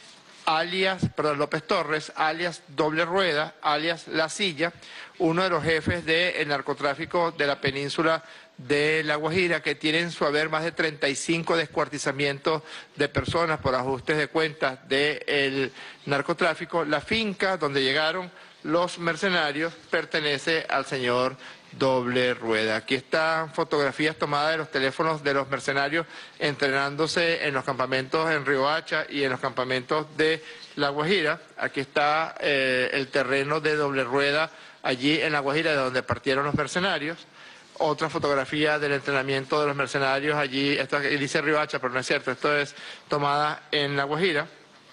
López Torres, alias Doble Rueda, alias La Silla, uno de los jefes del narcotráfico de la península de La Guajira, que tiene en su haber más de 35 descuartizamientos de personas por ajustes de cuentas del narcotráfico. La finca donde llegaron los mercenarios pertenece al señor Doble Rueda. Aquí están fotografías tomadas de los teléfonos de los mercenarios entrenándose en los campamentos en Riohacha y en los campamentos de La Guajira. Aquí está el terreno de Doble Rueda allí en La Guajira, de donde partieron los mercenarios. Otra fotografía del entrenamiento de los mercenarios allí, esto dice Riohacha, pero no es cierto, esto es tomada en La Guajira.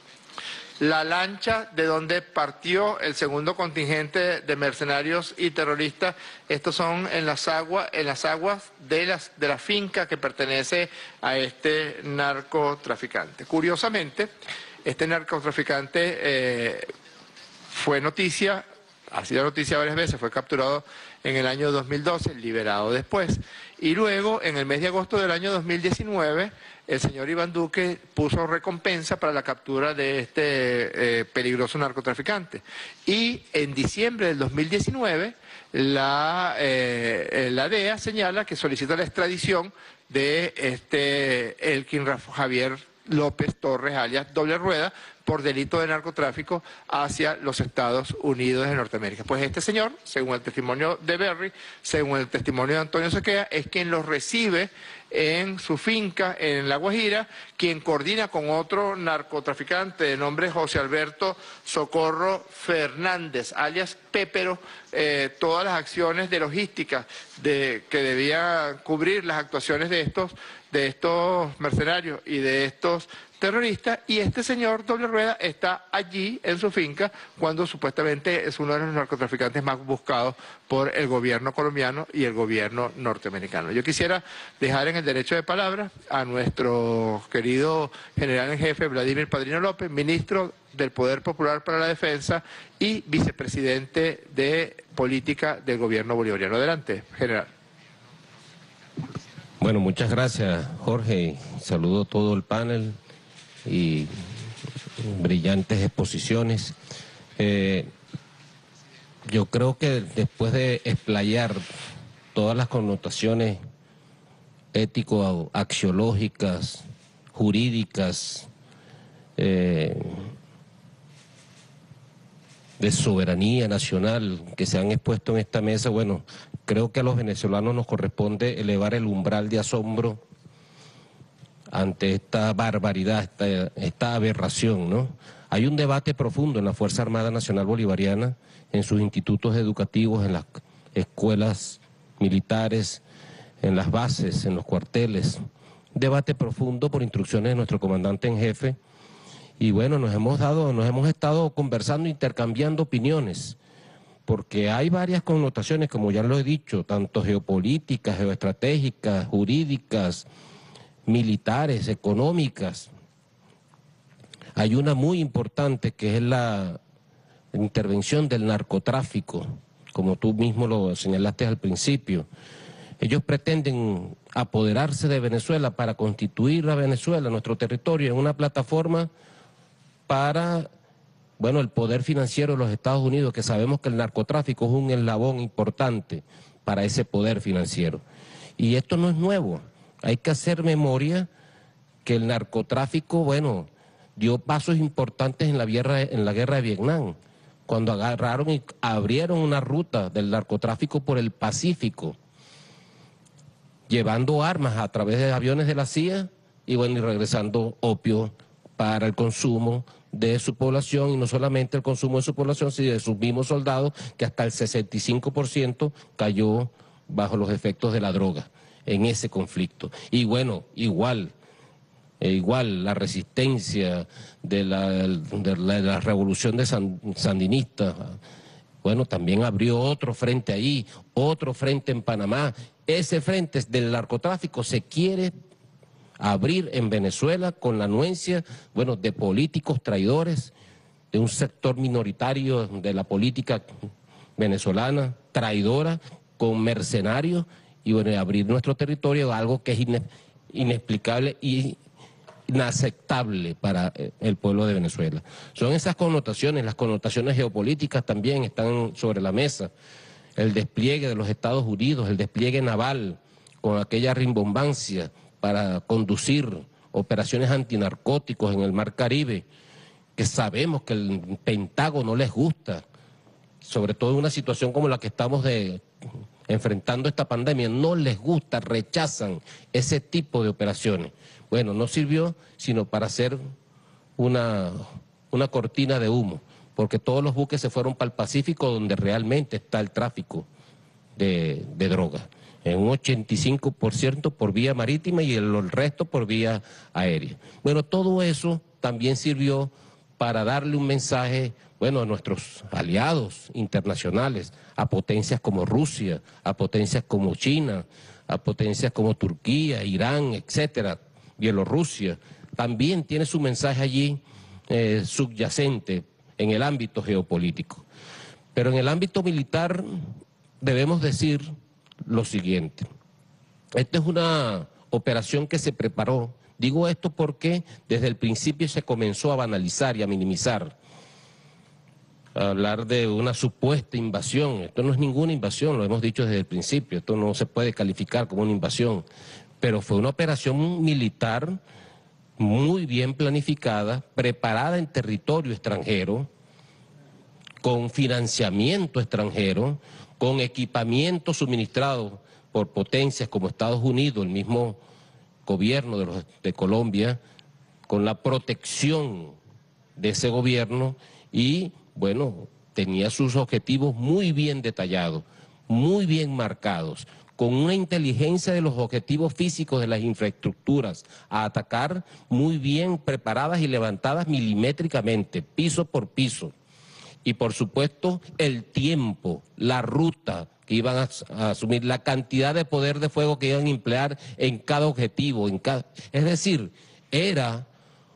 La lancha de donde partió el segundo contingente de mercenarios y terroristas, estos son en las aguas de la finca que pertenece a este narcotraficante. Curiosamente, este narcotraficante fue noticia, ha sido noticia varias veces, fue capturado en el año 2012, liberado después. Y luego, en el mes de agosto del año 2019, el señor Iván Duque puso recompensa para la captura de este peligroso narcotraficante. Y en diciembre del 2019, la DEA señala que solicita la extradición de Elkin Javier López Torres, alias Doble Rueda, por delito de narcotráfico hacia los Estados Unidos de Norteamérica. Pues este señor, según el testimonio de Berry, según el testimonio de Antonio Sequea, es quien los recibe en su finca en La Guajira, quien coordina con otro narcotraficante de nombre José Alberto Socorro Fernández, alias Pépero, todas las acciones de logística que debían cubrir las actuaciones de estos mercenarios y de estos terroristas, y este señor Doble Rueda está allí en su finca cuando supuestamente es uno de los narcotraficantes más buscados por el gobierno colombiano y el gobierno norteamericano. Yo quisiera dejar en el derecho de palabra a nuestro querido general en jefe Vladimir Padrino López, ministro del Poder Popular para la Defensa y vicepresidente de Política del gobierno bolivariano. Adelante, general. Bueno, muchas gracias, Jorge. Saludo a todo el panel y brillantes exposiciones. Yo creo que después de explayar todas las connotaciones ético-axiológicas, jurídicas, de soberanía nacional que se han expuesto en esta mesa, bueno, creo que a los venezolanos nos corresponde elevar el umbral de asombro ante esta barbaridad, esta aberración, ¿no? Hay un debate profundo en la Fuerza Armada Nacional Bolivariana, en sus institutos educativos, en las escuelas militares, en las bases, en los cuarteles. Un debate profundo por instrucciones de nuestro comandante en jefe. Y bueno, nos hemos estado conversando, intercambiando opiniones, porque hay varias connotaciones, como ya lo he dicho, tanto geopolíticas, geoestratégicas, jurídicas, militares, económicas. Hay una muy importante que es la intervención del narcotráfico, como tú mismo lo señalaste al principio. Ellos pretenden apoderarse de Venezuela para constituir a Venezuela, nuestro territorio, en una plataforma para, bueno, el poder financiero de los Estados Unidos, que sabemos que el narcotráfico es un eslabón importante para ese poder financiero. Y esto no es nuevo. Hay que hacer memoria que el narcotráfico, bueno, dio pasos importantes en la guerra de Vietnam, cuando agarraron y abrieron una ruta del narcotráfico por el Pacífico, llevando armas a través de aviones de la CIA y bueno, y regresando opio para el consumo de su población, y no solamente el consumo de su población, sino de sus mismos soldados, que hasta el 65% cayó bajo los efectos de la droga en ese conflicto. Y bueno, igual la resistencia de la revolución de sandinista, bueno, también abrió otro frente ahí, otro frente en Panamá. Ese frente del narcotráfico se quiere abrir en Venezuela con la anuencia, bueno, de políticos traidores, de un sector minoritario de la política venezolana, traidora, con mercenarios, y bueno, abrir nuestro territorio, algo que es inexplicable y inaceptable para el pueblo de Venezuela. Son esas connotaciones, las connotaciones geopolíticas también están sobre la mesa. El despliegue de los Estados Unidos, el despliegue naval con aquella rimbombancia para conducir operaciones antinarcóticos en el Mar Caribe, que sabemos que el Pentágono no les gusta, sobre todo en una situación como la que estamos enfrentando esta pandemia, no les gusta, rechazan ese tipo de operaciones. Bueno, no sirvió sino para hacer una cortina de humo, porque todos los buques se fueron para el Pacífico, donde realmente está el tráfico de drogas, en un 85% por vía marítima y el resto por vía aérea. Bueno, todo eso también sirvió para darle un mensaje, bueno, a nuestros aliados internacionales, a potencias como Rusia, a potencias como China, a potencias como Turquía, Irán, etcétera, Bielorrusia. También tiene su mensaje allí subyacente en el ámbito geopolítico. Pero en el ámbito militar debemos decir lo siguiente. Esta es una operación que se preparó. Digo esto porque desde el principio se comenzó a banalizar y a minimizar, a hablar de una supuesta invasión. Esto no es ninguna invasión, lo hemos dicho desde el principio, esto no se puede calificar como una invasión, pero fue una operación militar muy bien planificada, preparada en territorio extranjero, con financiamiento extranjero, con equipamiento suministrado por potencias como Estados Unidos, el mismo gobierno de Colombia, con la protección de ese gobierno y, bueno, tenía sus objetivos muy bien detallados, muy bien marcados, con una inteligencia de los objetivos físicos de las infraestructuras a atacar muy bien preparadas y levantadas milimétricamente, piso por piso. Y por supuesto el tiempo, la ruta que iban a asumir, la cantidad de poder de fuego que iban a emplear en cada objetivo, es decir, era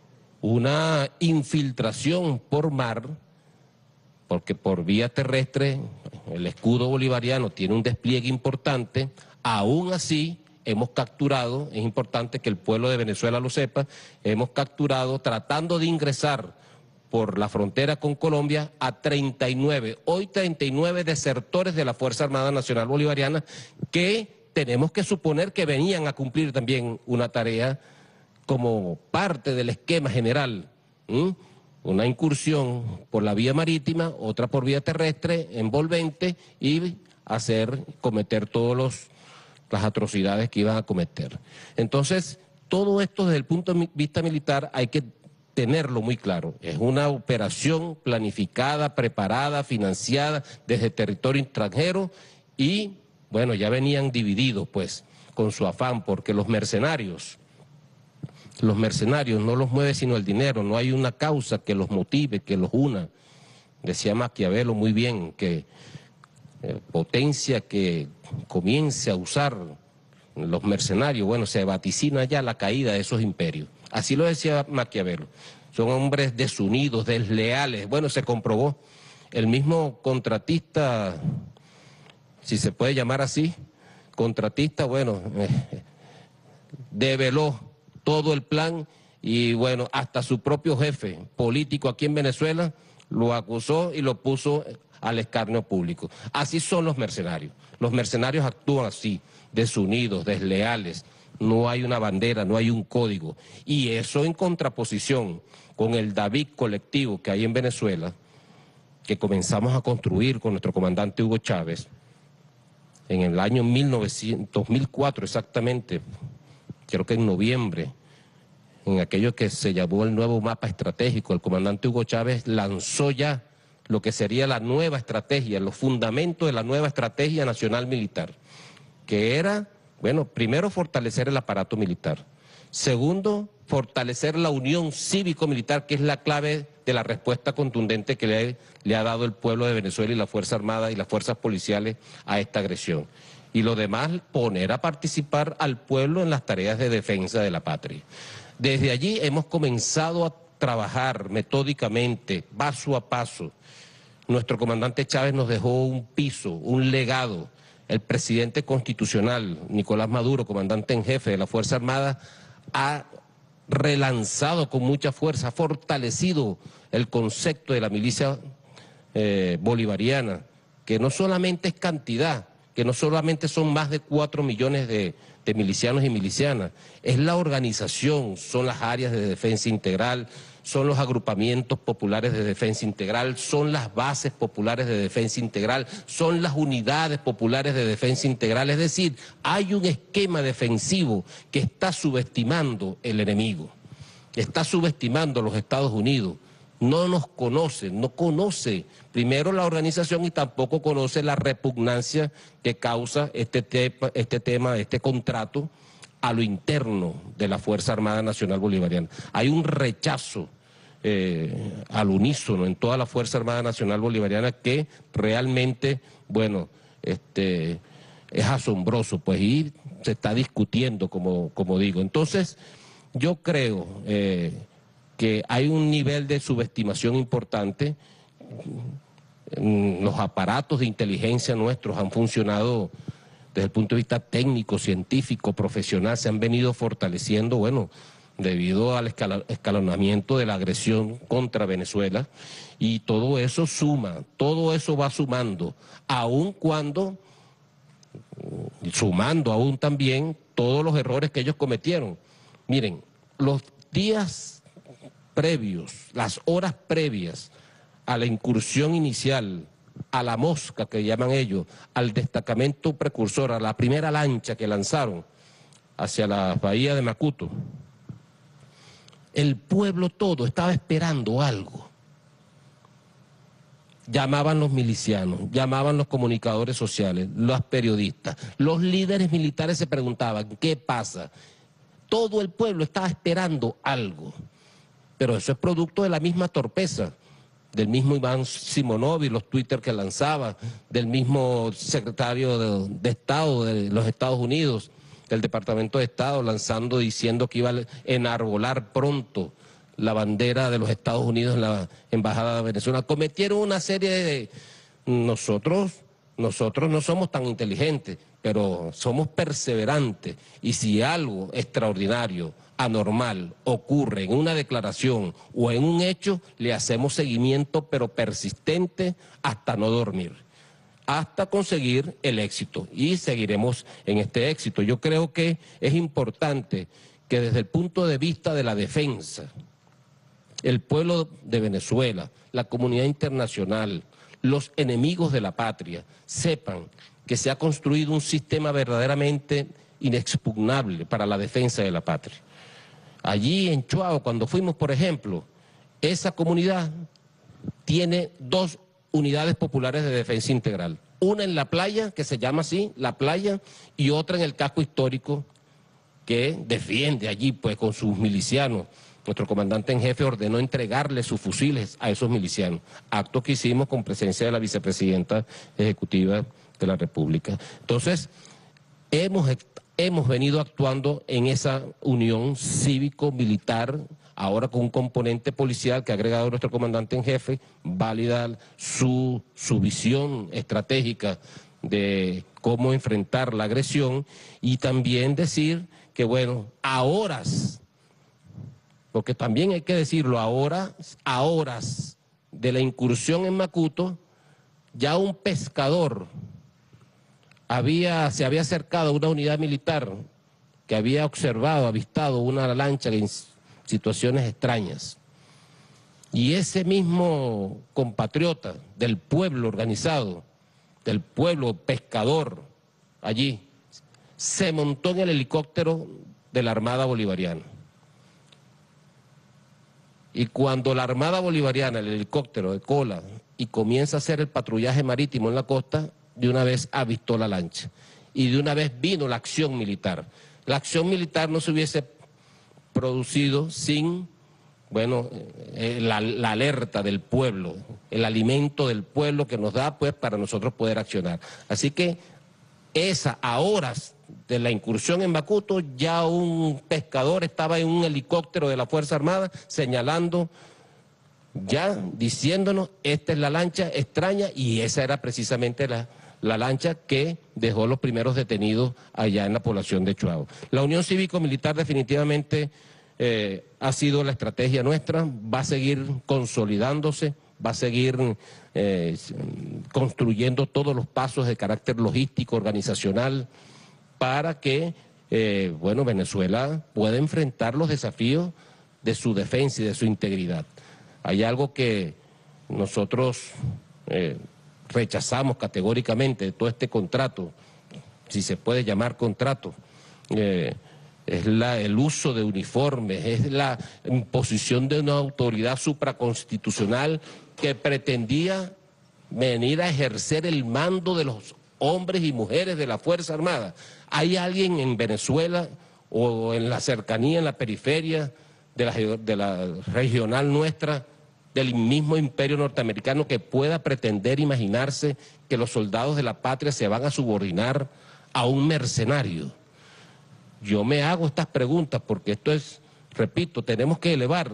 una infiltración por mar, porque por vía terrestre el escudo bolivariano tiene un despliegue importante. Aún así hemos capturado, es importante que el pueblo de Venezuela lo sepa, hemos capturado tratando de ingresar por la frontera con Colombia a 39, hoy 39 desertores de la Fuerza Armada Nacional Bolivariana, que tenemos que suponer que venían a cumplir también una tarea como parte del esquema general. Una incursión por la vía marítima, otra por vía terrestre, envolvente, y cometer todas las atrocidades que iban a cometer. Entonces, todo esto desde el punto de vista militar hay que tenerlo muy claro. Es una operación planificada, preparada, financiada desde territorio extranjero y, bueno, ya venían divididos, pues, con su afán, porque los mercenarios no los mueve sino el dinero, no hay una causa que los motive, que los una. Decía Maquiavelo muy bien que potencia que comience a usar los mercenarios, bueno, se vaticina ya la caída de esos imperios. Así lo decía Maquiavelo. Son hombres desunidos, desleales. Bueno, se comprobó. El mismo contratista, si se puede llamar así, contratista, bueno, develó todo el plan y, bueno, hasta su propio jefe político aquí en Venezuela lo acusó y lo puso al escarnio público. Así son los mercenarios. Los mercenarios actúan así, desunidos, desleales. No hay una bandera, no hay un código. Y eso en contraposición con el David colectivo que hay en Venezuela, que comenzamos a construir con nuestro comandante Hugo Chávez, en el año 2004 exactamente, creo que en noviembre, en aquello que se llamó el nuevo mapa estratégico, el comandante Hugo Chávez lanzó ya lo que sería la nueva estrategia, los fundamentos de la nueva estrategia nacional militar, que era, bueno, primero fortalecer el aparato militar, segundo, fortalecer la unión cívico-militar, que es la clave de la respuesta contundente que le ha dado el pueblo de Venezuela y la Fuerza Armada y las fuerzas policiales a esta agresión. Y lo demás, poner a participar al pueblo en las tareas de defensa de la patria. Desde allí hemos comenzado a trabajar metódicamente, paso a paso. Nuestro comandante Chávez nos dejó un piso, un legado. El presidente constitucional, Nicolás Maduro, comandante en jefe de la Fuerza Armada, ha relanzado con mucha fuerza, ha fortalecido el concepto de la milicia bolivariana, que no solamente es cantidad, que no solamente son más de 4 millones de milicianos y milicianas, es la organización, son las áreas de defensa integral, son los agrupamientos populares de defensa integral, son las bases populares de defensa integral, son las unidades populares de defensa integral. Es decir, hay un esquema defensivo que está subestimando el enemigo, está subestimando a los Estados Unidos. No nos conoce, no conoce primero la organización y tampoco conoce la repugnancia que causa este contrato a lo interno de la Fuerza Armada Nacional Bolivariana. Hay un rechazo al unísono en toda la Fuerza Armada Nacional Bolivariana que realmente, bueno, es asombroso, pues, y se está discutiendo, como digo. Entonces, yo creo que hay un nivel de subestimación importante. Los aparatos de inteligencia nuestros han funcionado desde el punto de vista técnico, científico, profesional, se han venido fortaleciendo, bueno, debido al escalonamiento de la agresión contra Venezuela, y todo eso suma, todo eso va sumando, sumando aún también todos los errores que ellos cometieron. Miren, los días previos, las horas previas a la incursión inicial, a la mosca que llaman ellos, al destacamento precursor, a la primera lancha que lanzaron hacia la bahía de Macuto, el pueblo todo estaba esperando algo. Llamaban los milicianos, llamaban los comunicadores sociales, los periodistas, los líderes militares se preguntaban, ¿qué pasa? Todo el pueblo estaba esperando algo, pero eso es producto de la misma torpeza, del mismo Iván Simonov y los Twitter que lanzaba, del mismo secretario de Estado de los Estados Unidos, del Departamento de Estado, diciendo que iba a enarbolar pronto la bandera de los Estados Unidos en la Embajada de Venezuela. Cometieron una serie de... Nosotros no somos tan inteligentes, pero somos perseverantes, y si algo extraordinario, anormal, ocurre en una declaración o en un hecho, le hacemos seguimiento, pero persistente, hasta no dormir, hasta conseguir el éxito, y seguiremos en este éxito. Yo creo que es importante que desde el punto de vista de la defensa, el pueblo de Venezuela, la comunidad internacional, los enemigos de la patria, sepan que se ha construido un sistema verdaderamente inexpugnable para la defensa de la patria. Allí en Chuao, cuando fuimos, por ejemplo, esa comunidad tiene 2 unidades populares de defensa integral. Una en la playa, que se llama así, la playa, y otra en el casco histórico, que defiende allí, pues, con sus milicianos. Nuestro comandante en jefe ordenó entregarle sus fusiles a esos milicianos, acto que hicimos con presencia de la vicepresidenta ejecutiva de la República. Entonces, hemos venido actuando en esa unión cívico-militar, ahora con un componente policial que ha agregado nuestro comandante en jefe, válida su visión estratégica de cómo enfrentar la agresión, y también decir que, bueno, a horas, porque también hay que decirlo, a horas de la incursión en Macuto, ya un pescador se había acercado a una unidad militar que había avistado una lancha en situaciones extrañas. Y ese mismo compatriota del pueblo organizado, del pueblo pescador allí, se montó en el helicóptero de la Armada Bolivariana. Y cuando la Armada Bolivariana, el helicóptero de cola, y comienza a hacer el patrullaje marítimo en la costa, de una vez avistó la lancha. Y de una vez vino la acción militar. La acción militar no se hubiese producido sin, bueno, la alerta del pueblo, el alimento del pueblo que nos da, pues, para nosotros poder accionar. Así que a horas de la incursión en Macuto, ya un pescador estaba en un helicóptero de la Fuerza Armada señalando, ya diciéndonos, esta es la lancha extraña, y esa era precisamente la lancha que dejó los primeros detenidos allá en la población de Chuao. La unión cívico-militar definitivamente ha sido la estrategia nuestra, va a seguir consolidándose, va a seguir construyendo todos los pasos de carácter logístico, organizacional, para que Venezuela pueda enfrentar los desafíos de su defensa y de su integridad. Hay algo que nosotros rechazamos categóricamente de todo este contrato, si se puede llamar contrato, es el uso de uniformes, es la imposición de una autoridad supraconstitucional que pretendía venir a ejercer el mando de los hombres y mujeres de la Fuerza Armada. ¿Hay alguien en Venezuela o en la cercanía, en la periferia de la regional nuestra, del mismo imperio norteamericano, que pueda pretender imaginarse que los soldados de la patria se van a subordinar a un mercenario? Yo me hago estas preguntas porque esto es, repito, tenemos que elevar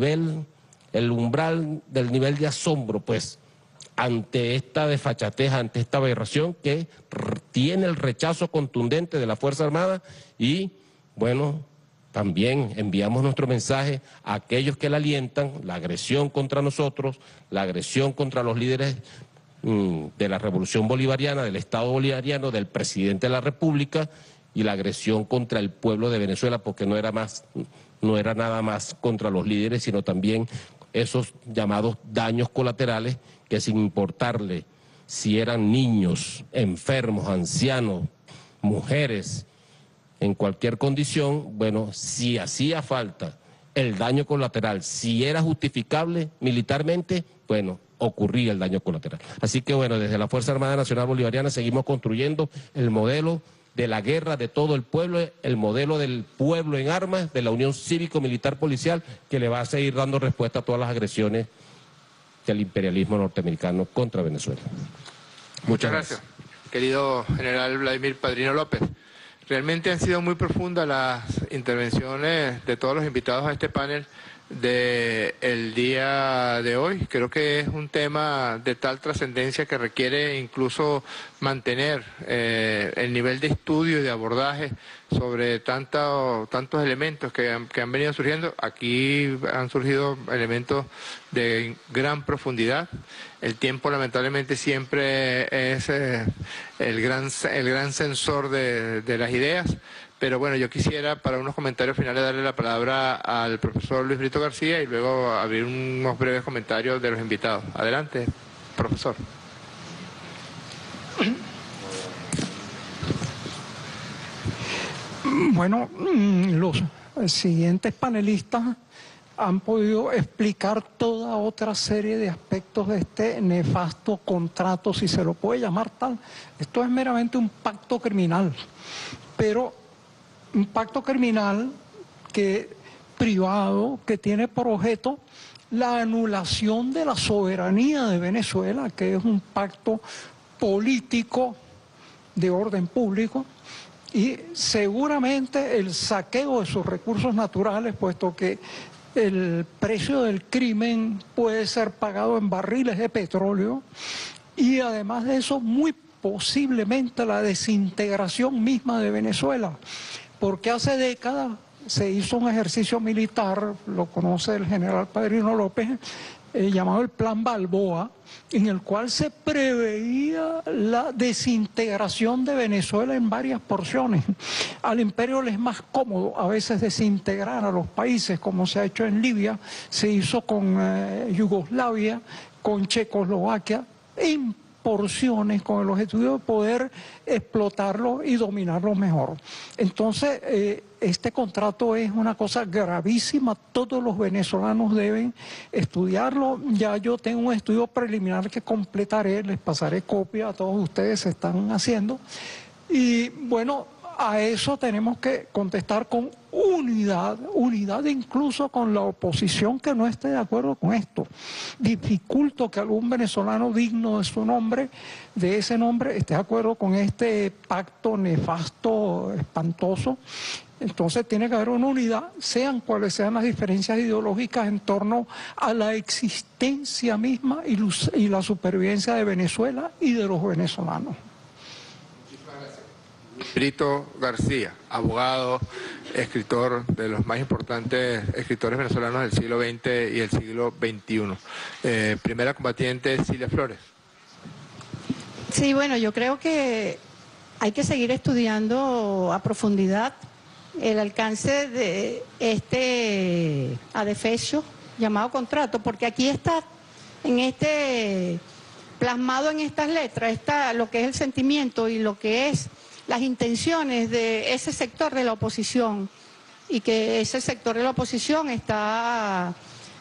el umbral del nivel de asombro, pues, ante esta desfachatez, ante esta aberración que tiene el rechazo contundente de la Fuerza Armada. Y, bueno, también enviamos nuestro mensaje a aquellos que la alientan, la agresión contra nosotros, la agresión contra los líderes de la Revolución Bolivariana, del Estado Bolivariano, del Presidente de la República, y la agresión contra el pueblo de Venezuela, porque no era nada más contra los líderes, sino también esos llamados daños colaterales que, sin importarle si eran niños, enfermos, ancianos, mujeres, en cualquier condición, bueno, si hacía falta el daño colateral, si era justificable militarmente, bueno, ocurría el daño colateral. Así que, bueno, desde la Fuerza Armada Nacional Bolivariana seguimos construyendo el modelo de la guerra de todo el pueblo, el modelo del pueblo en armas, de la unión cívico-militar policial, que le va a seguir dando respuesta a todas las agresiones del imperialismo norteamericano contra Venezuela. Muchas gracias. Querido general Vladimir Padrino López, realmente han sido muy profundas las intervenciones de todos los invitados a este panel del día de hoy. Creo que es un tema de tal trascendencia que requiere incluso mantener el nivel de estudio y de abordaje sobre tantos elementos que han venido surgiendo. Aquí han surgido elementos de gran profundidad. El tiempo lamentablemente siempre es el gran censor de las ideas. Pero bueno, yo quisiera para unos comentarios finales darle la palabra al profesor Luis Brito García y luego abrir unos breves comentarios de los invitados. Adelante, profesor. Bueno, los siguientes panelistas han podido explicar toda otra serie de aspectos de este nefasto contrato, si se lo puede llamar tal. Esto es meramente un pacto criminal, pero un pacto criminal privado que tiene por objeto la anulación de la soberanía de Venezuela, que es un pacto político de orden público, y seguramente el saqueo de sus recursos naturales, puesto que el precio del crimen puede ser pagado en barriles de petróleo, y además de eso, muy posiblemente la desintegración misma de Venezuela, porque hace décadas se hizo un ejercicio militar, lo conoce el general Padrino López, llamado el Plan Balboa, en el cual se preveía la desintegración de Venezuela en varias porciones. Al imperio le es más cómodo a veces desintegrar a los países, como se ha hecho en Libia, se hizo con Yugoslavia, con Checoslovaquia, en porciones, con el objetivo de poder explotarlo y dominarlo mejor. Entonces, este contrato es una cosa gravísima, todos los venezolanos deben estudiarlo. Ya yo tengo un estudio preliminar que completaré, les pasaré copia a todos ustedes, se están haciendo. Y bueno, a eso tenemos que contestar con unidad incluso con la oposición que no esté de acuerdo con esto. Dificulto que algún venezolano digno de su nombre, de ese nombre, esté de acuerdo con este pacto nefasto, espantoso. Entonces tiene que haber una unidad, sean cuales sean las diferencias ideológicas en torno a la existencia misma y la supervivencia de Venezuela y de los venezolanos. Brito García, abogado, escritor de los más importantes escritores venezolanos del siglo XX y el siglo XXI. Primera combatiente, Cilia Flores. Sí, bueno, yo creo que hay que seguir estudiando a profundidad el alcance de este adefesio llamado contrato, porque aquí está plasmado en estas letras, está lo que es el sentimiento y lo que es las intenciones de ese sector de la oposición, y que ese sector de la oposición está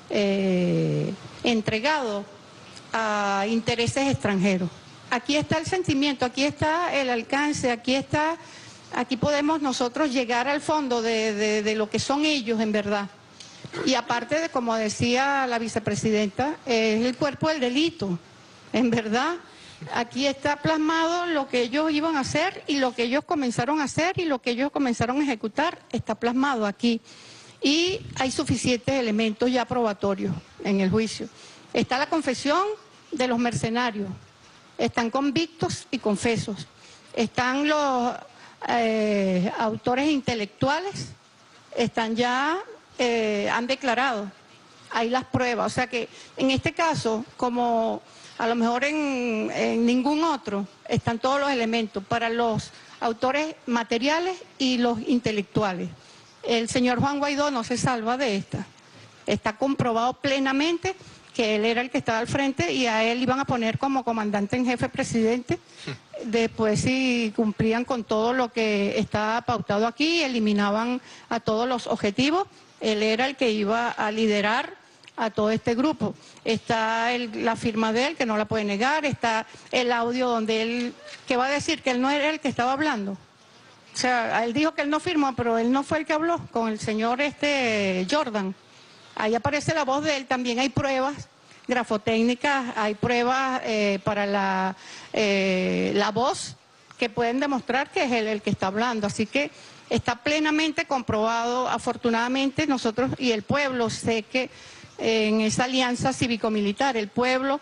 entregado a intereses extranjeros. Aquí está el sentimiento, aquí está el alcance, aquí podemos nosotros llegar al fondo de lo que son ellos en verdad. Y aparte de, como decía la vicepresidenta, es el cuerpo del delito, en verdad. Aquí está plasmado lo que ellos iban a hacer y lo que ellos comenzaron a hacer y lo que ellos comenzaron a ejecutar, está plasmado aquí. Y hay suficientes elementos ya probatorios en el juicio. Está la confesión de los mercenarios, están convictos y confesos, están los autores intelectuales, están ya, han declarado, hay las pruebas. O sea que en este caso, como a lo mejor en ningún otro, están todos los elementos para los autores materiales y los intelectuales. El señor Juan Guaidó no se salva de esta. Está comprobado plenamente que él era el que estaba al frente y a él iban a poner como comandante en jefe presidente. Después, si cumplían con todo lo que estaba pautado aquí, eliminaban a todos los objetivos, él era el que iba a liderar a todo este grupo. Está la firma de él, que no la puede negar, está el audio donde él, que va a decir que él no era el que estaba hablando. O sea, él dijo que él no firmó, pero él no fue el que habló con el señor Jordan. Ahí aparece la voz de él, también hay pruebas grafotécnicas, hay pruebas para la voz que pueden demostrar que es él el que está hablando. Así que está plenamente comprobado, afortunadamente nosotros y el pueblo, sé que en esa alianza cívico-militar, el pueblo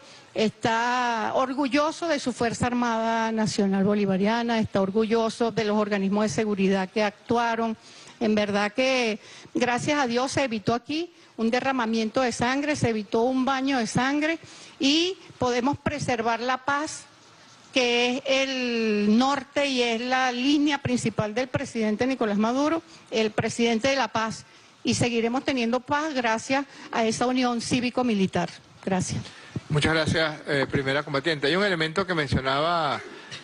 está orgulloso de su Fuerza Armada Nacional Bolivariana, está orgulloso de los organismos de seguridad que actuaron. En verdad que, gracias a Dios, se evitó aquí un derramamiento de sangre, se evitó un baño de sangre y podemos preservar la paz, que es el norte y es la línea principal del presidente Nicolás Maduro, el presidente de la paz. Y seguiremos teniendo paz gracias a esa unión cívico-militar. Gracias. Muchas gracias, primera combatiente. Hay un elemento que mencionaba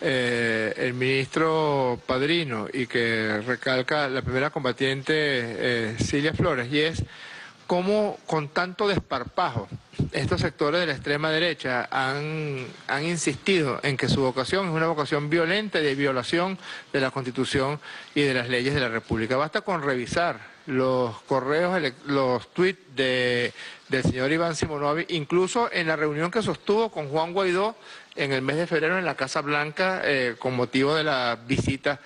el ministro Padrino y que recalca la primera combatiente Cilia Flores, y es cómo con tanto desparpajo estos sectores de la extrema derecha han insistido en que su vocación es una vocación violenta y de violación de la Constitución y de las leyes de la República. Basta con revisar los correos, los tweets del señor Iván Simonovic, incluso en la reunión que sostuvo con Juan Guaidó en el mes de febrero en la Casa Blanca con motivo de la visita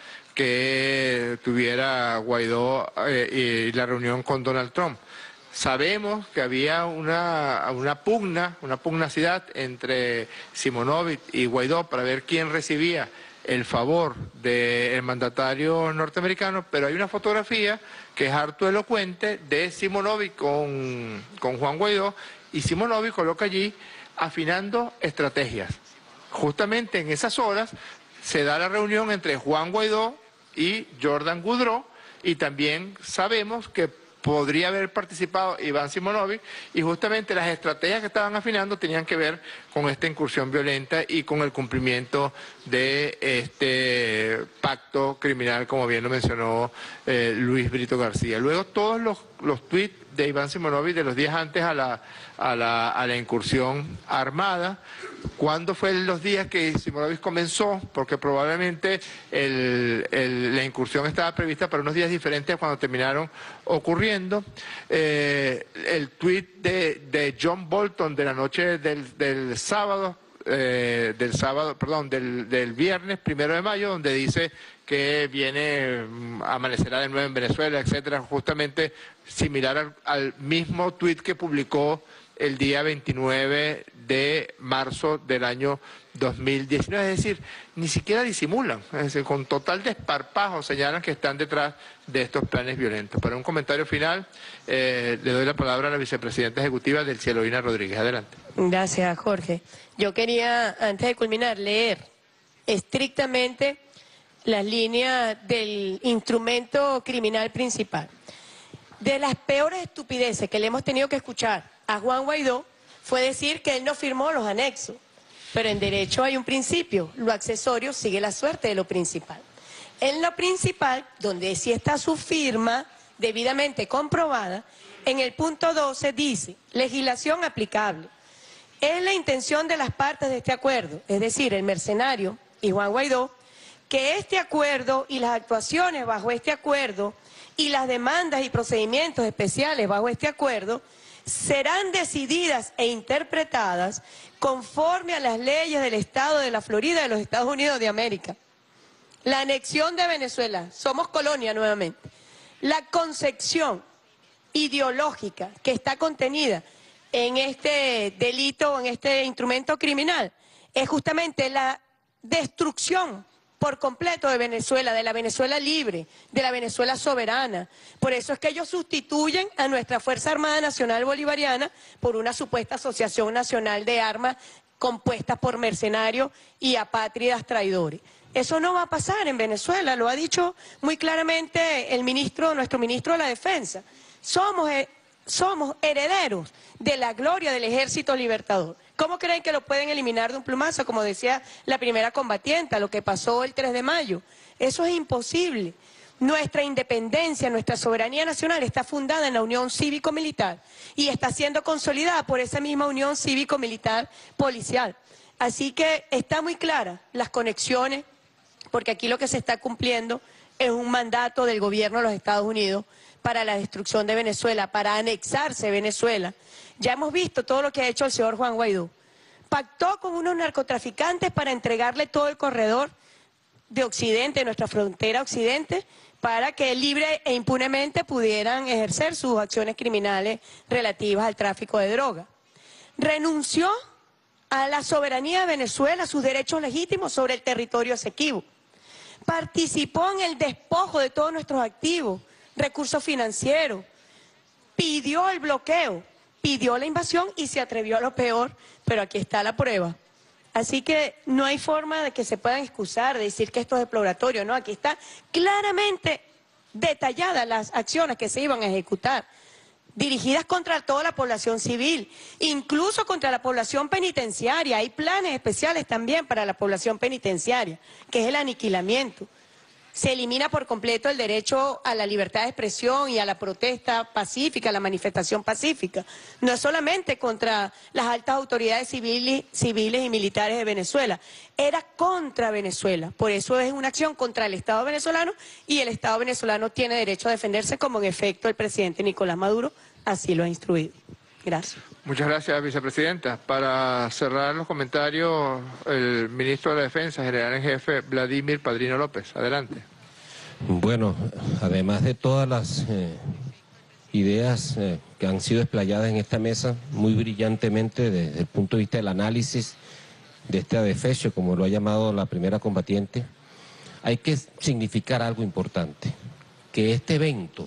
que tuviera Guaidó y la reunión con Donald Trump. Sabemos que había una pugnacidad entre Simonovic y Guaidó para ver quién recibía el favor del mandatario norteamericano, pero hay una fotografía que es harto elocuente de Simonovic con Juan Guaidó, y Simonovic coloca allí afinando estrategias. Justamente en esas horas se da la reunión entre Juan Guaidó y Jordan Goudreau, y también sabemos que podría haber participado Iván Simonovic, y justamente las estrategias que estaban afinando tenían que ver con esta incursión violenta y con el cumplimiento de este pacto criminal, como bien lo mencionó Luis Brito García. Luego todos los tuits de Iván Simonovic de los días antes a la incursión armada. ¿Cuándo fue los días que Simonovic comenzó? Porque probablemente la incursión estaba prevista para unos días diferentes a cuando terminaron ocurriendo. El tuit de John Bolton de la noche del viernes 1 de mayo, donde dice que amanecerá de nuevo en Venezuela, etcétera, justamente similar al mismo tuit que publicó el día 29 de marzo del año 2019, es decir, ni siquiera disimulan, es decir, con total desparpajo señalan que están detrás de estos planes violentos. Para un comentario final, le doy la palabra a la vicepresidenta ejecutiva del Cielo Rodríguez. Adelante. Gracias, Jorge. Yo quería, antes de culminar, leer estrictamente las líneas del instrumento criminal principal. De las peores estupideces que le hemos tenido que escuchar a Juan Guaidó fue decir que él no firmó los anexos. Pero en derecho hay un principio, lo accesorio sigue la suerte de lo principal. En lo principal, donde sí está su firma debidamente comprobada, en el punto 12 dice, legislación aplicable. Es la intención de las partes de este acuerdo, es decir, el mercenario y Juan Guaidó, que este acuerdo y las actuaciones bajo este acuerdo y las demandas y procedimientos especiales bajo este acuerdo serán decididas e interpretadas conforme a las leyes del Estado de la Florida de los Estados Unidos de América. La anexión de Venezuela, somos colonia nuevamente. La concepción ideológica que está contenida en este delito, en este instrumento criminal, es justamente la destrucción por completo de Venezuela, de la Venezuela libre, de la Venezuela soberana. Por eso es que ellos sustituyen a nuestra Fuerza Armada Nacional Bolivariana por una supuesta Asociación Nacional de Armas compuesta por mercenarios y apátridas traidores. Eso no va a pasar en Venezuela, lo ha dicho muy claramente el ministro, nuestro ministro de la Defensa. Somos herederos de la gloria del Ejército Libertador. ¿Cómo creen que lo pueden eliminar de un plumazo, como decía la primera combatienta, lo que pasó el 3 de mayo? Eso es imposible. Nuestra independencia, nuestra soberanía nacional está fundada en la Unión Cívico-Militar y está siendo consolidada por esa misma Unión Cívico-Militar policial. Así que está muy clara las conexiones, porque aquí lo que se está cumpliendo es un mandato del gobierno de los Estados Unidos para la destrucción de Venezuela, para anexarse Venezuela. Ya hemos visto todo lo que ha hecho el señor Juan Guaidó. Pactó con unos narcotraficantes para entregarle todo el corredor de Occidente, de nuestra frontera Occidente, para que libre e impunemente pudieran ejercer sus acciones criminales relativas al tráfico de droga. Renunció a la soberanía de Venezuela, a sus derechos legítimos sobre el territorio Esequibo. Participó en el despojo de todos nuestros activos, recursos financieros, pidió el bloqueo, pidió la invasión y se atrevió a lo peor, pero aquí está la prueba. Así que no hay forma de que se puedan excusar, de decir que esto es exploratorio, no, aquí está claramente detalladas las acciones que se iban a ejecutar, dirigidas contra toda la población civil, incluso contra la población penitenciaria. Hay planes especiales también para la población penitenciaria, que es el aniquilamiento. Se elimina por completo el derecho a la libertad de expresión y a la protesta pacífica, a la manifestación pacífica. No es solamente contra las altas autoridades civiles y militares de Venezuela, era contra Venezuela. Por eso es una acción contra el Estado venezolano y el Estado venezolano tiene derecho a defenderse, como en efecto el presidente Nicolás Maduro así lo ha instruido. Gracias. Muchas gracias, vicepresidenta. Para cerrar los comentarios, el ministro de la Defensa, general en jefe, Vladimir Padrino López. Adelante. Bueno, además de todas las ideas que han sido explayadas en esta mesa, muy brillantemente desde el punto de vista del análisis de este adefesio, como lo ha llamado la primera combatiente, hay que significar algo importante, que este evento,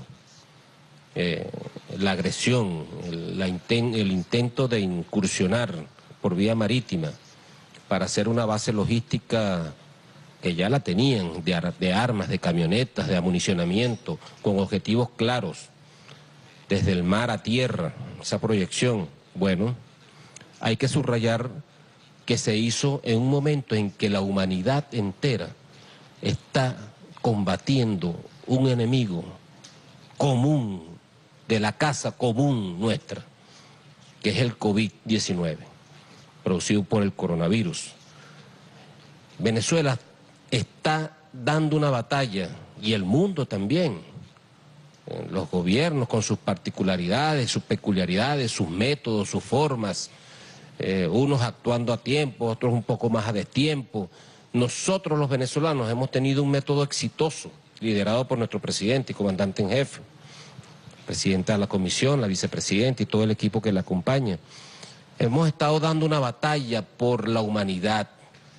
la agresión, el intento de incursionar por vía marítima para hacer una base logística que ya la tenían, de armas, de camionetas, de amunicionamiento, con objetivos claros, desde el mar a tierra, esa proyección. Bueno, hay que subrayar que se hizo en un momento en que la humanidad entera está combatiendo un enemigo común, de la casa común nuestra, que es el COVID-19, producido por el coronavirus. Venezuela está dando una batalla, y el mundo también, los gobiernos con sus particularidades, sus peculiaridades, sus métodos, sus formas, unos actuando a tiempo, otros un poco más a destiempo. Nosotros los venezolanos hemos tenido un método exitoso, liderado por nuestro presidente y comandante en jefe, presidenta de la comisión, la vicepresidenta y todo el equipo que la acompaña. Hemos estado dando una batalla por la humanidad,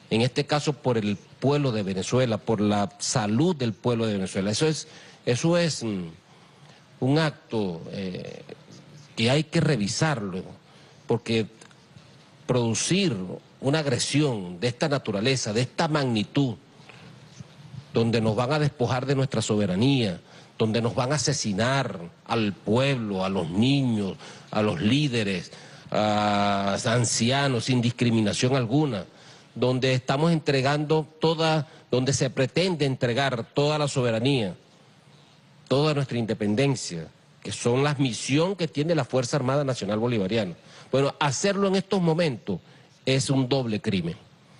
en este caso por el pueblo de Venezuela, por la salud del pueblo de Venezuela. Eso es un acto que hay que revisarlo, porque producir una agresión de esta naturaleza, de esta magnitud, donde nos van a despojar de nuestra soberanía, donde nos van a asesinar al pueblo, a los niños, a los líderes, a ancianos, sin discriminación alguna, donde estamos entregando donde se pretende entregar toda la soberanía, toda nuestra independencia, que son la misión que tiene la Fuerza Armada Nacional Bolivariana. Bueno, hacerlo en estos momentos es un doble crimen,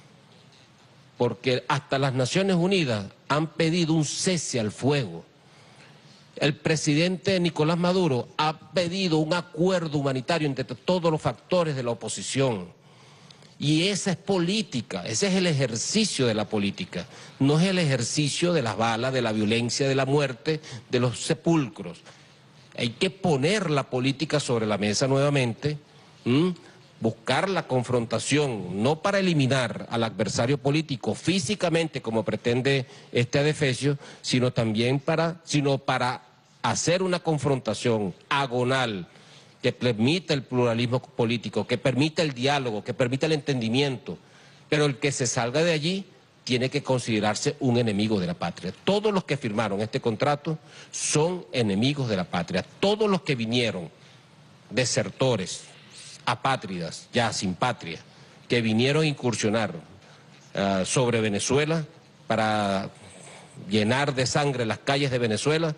porque hasta las Naciones Unidas han pedido un cese al fuego. El presidente Nicolás Maduro ha pedido un acuerdo humanitario entre todos los factores de la oposición. Y esa es política, ese es el ejercicio de la política, no es el ejercicio de las balas, de la violencia, de la muerte, de los sepulcros. Hay que poner la política sobre la mesa nuevamente, buscar la confrontación, no para eliminar al adversario político físicamente como pretende este adefesio, sino para hacer una confrontación agonal que permita el pluralismo político, que permita el diálogo, que permita el entendimiento, pero el que se salga de allí tiene que considerarse un enemigo de la patria. Todos los que firmaron este contrato son enemigos de la patria. Todos los que vinieron, desertores, apátridas, ya sin patria, que vinieron a incursionar sobre Venezuela para llenar de sangre las calles de Venezuela,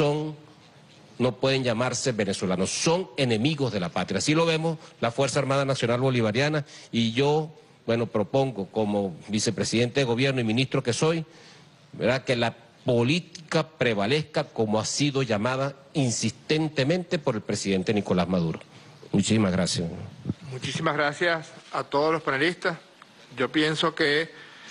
no pueden llamarse venezolanos, son enemigos de la patria. Así lo vemos la Fuerza Armada Nacional Bolivariana, y yo, propongo como vicepresidente de gobierno y ministro que soy, ¿verdad?, que la política prevalezca como ha sido llamada insistentemente por el presidente Nicolás Maduro. Muchísimas gracias. Muchísimas gracias a todos los panelistas. Yo pienso que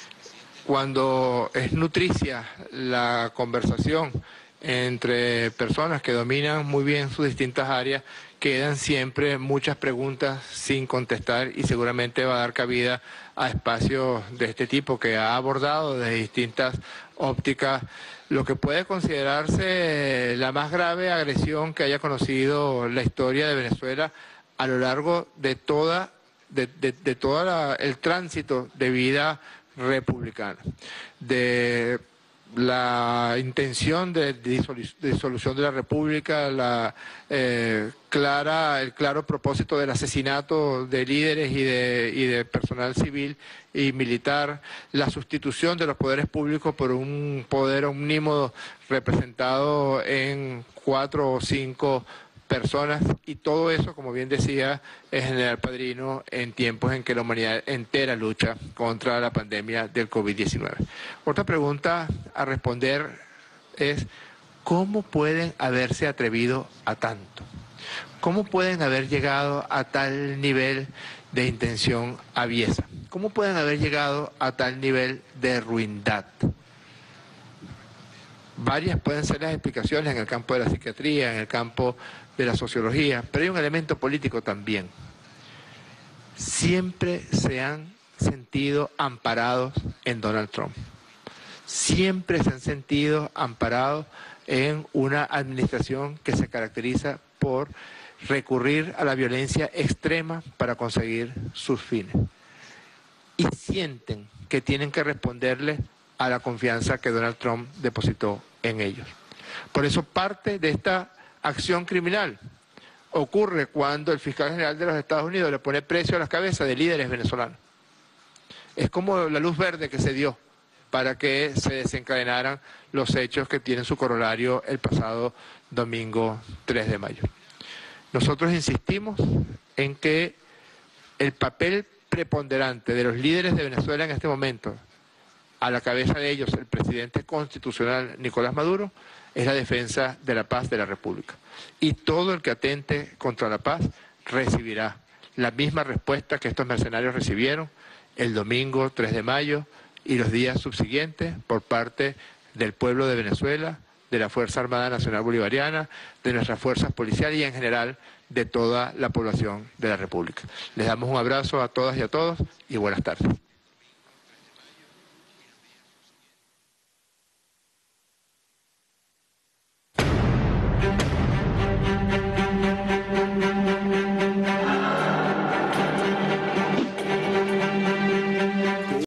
cuando es nutricia la conversación entre personas que dominan muy bien sus distintas áreas, quedan siempre muchas preguntas sin contestar, y seguramente va a dar cabida a espacios de este tipo que ha abordado desde distintas ópticas lo que puede considerarse la más grave agresión que haya conocido la historia de Venezuela a lo largo de todo el tránsito de vida republicana, de la intención de disolución de la República, el claro propósito del asesinato de líderes y de personal civil y militar, la sustitución de los poderes públicos por un poder omnímodo representado en 4 o 5 personas, y todo eso, como bien decía el general Padrino, en tiempos en que la humanidad entera lucha contra la pandemia del COVID-19. Otra pregunta a responder es: ¿cómo pueden haberse atrevido a tanto? ¿Cómo pueden haber llegado a tal nivel de intención aviesa? ¿Cómo pueden haber llegado a tal nivel de ruindad? Varias pueden ser las explicaciones en el campo de la psiquiatría, en el campo de la sociología, pero hay un elemento político también. Siempre se han sentido amparados en Donald Trump. Siempre se han sentido amparados en una administración que se caracteriza por recurrir a la violencia extrema para conseguir sus fines. Y sienten que tienen que responderle a la confianza que Donald Trump depositó en ellos. Por eso parte de esta acción criminal ocurre cuando el fiscal general de los Estados Unidos le pone precio a las cabezas de líderes venezolanos. Es como la luz verde que se dio para que se desencadenaran los hechos que tienen su corolario el pasado domingo 3 de mayo. Nosotros insistimos en que el papel preponderante de los líderes de Venezuela en este momento, a la cabeza de ellos el presidente constitucional Nicolás Maduro, es la defensa de la paz de la República. Y todo el que atente contra la paz recibirá la misma respuesta que estos mercenarios recibieron el domingo 3 de mayo y los días subsiguientes por parte del pueblo de Venezuela, de la Fuerza Armada Nacional Bolivariana, de nuestras fuerzas policiales y en general de toda la población de la República. Les damos un abrazo a todas y a todos y buenas tardes.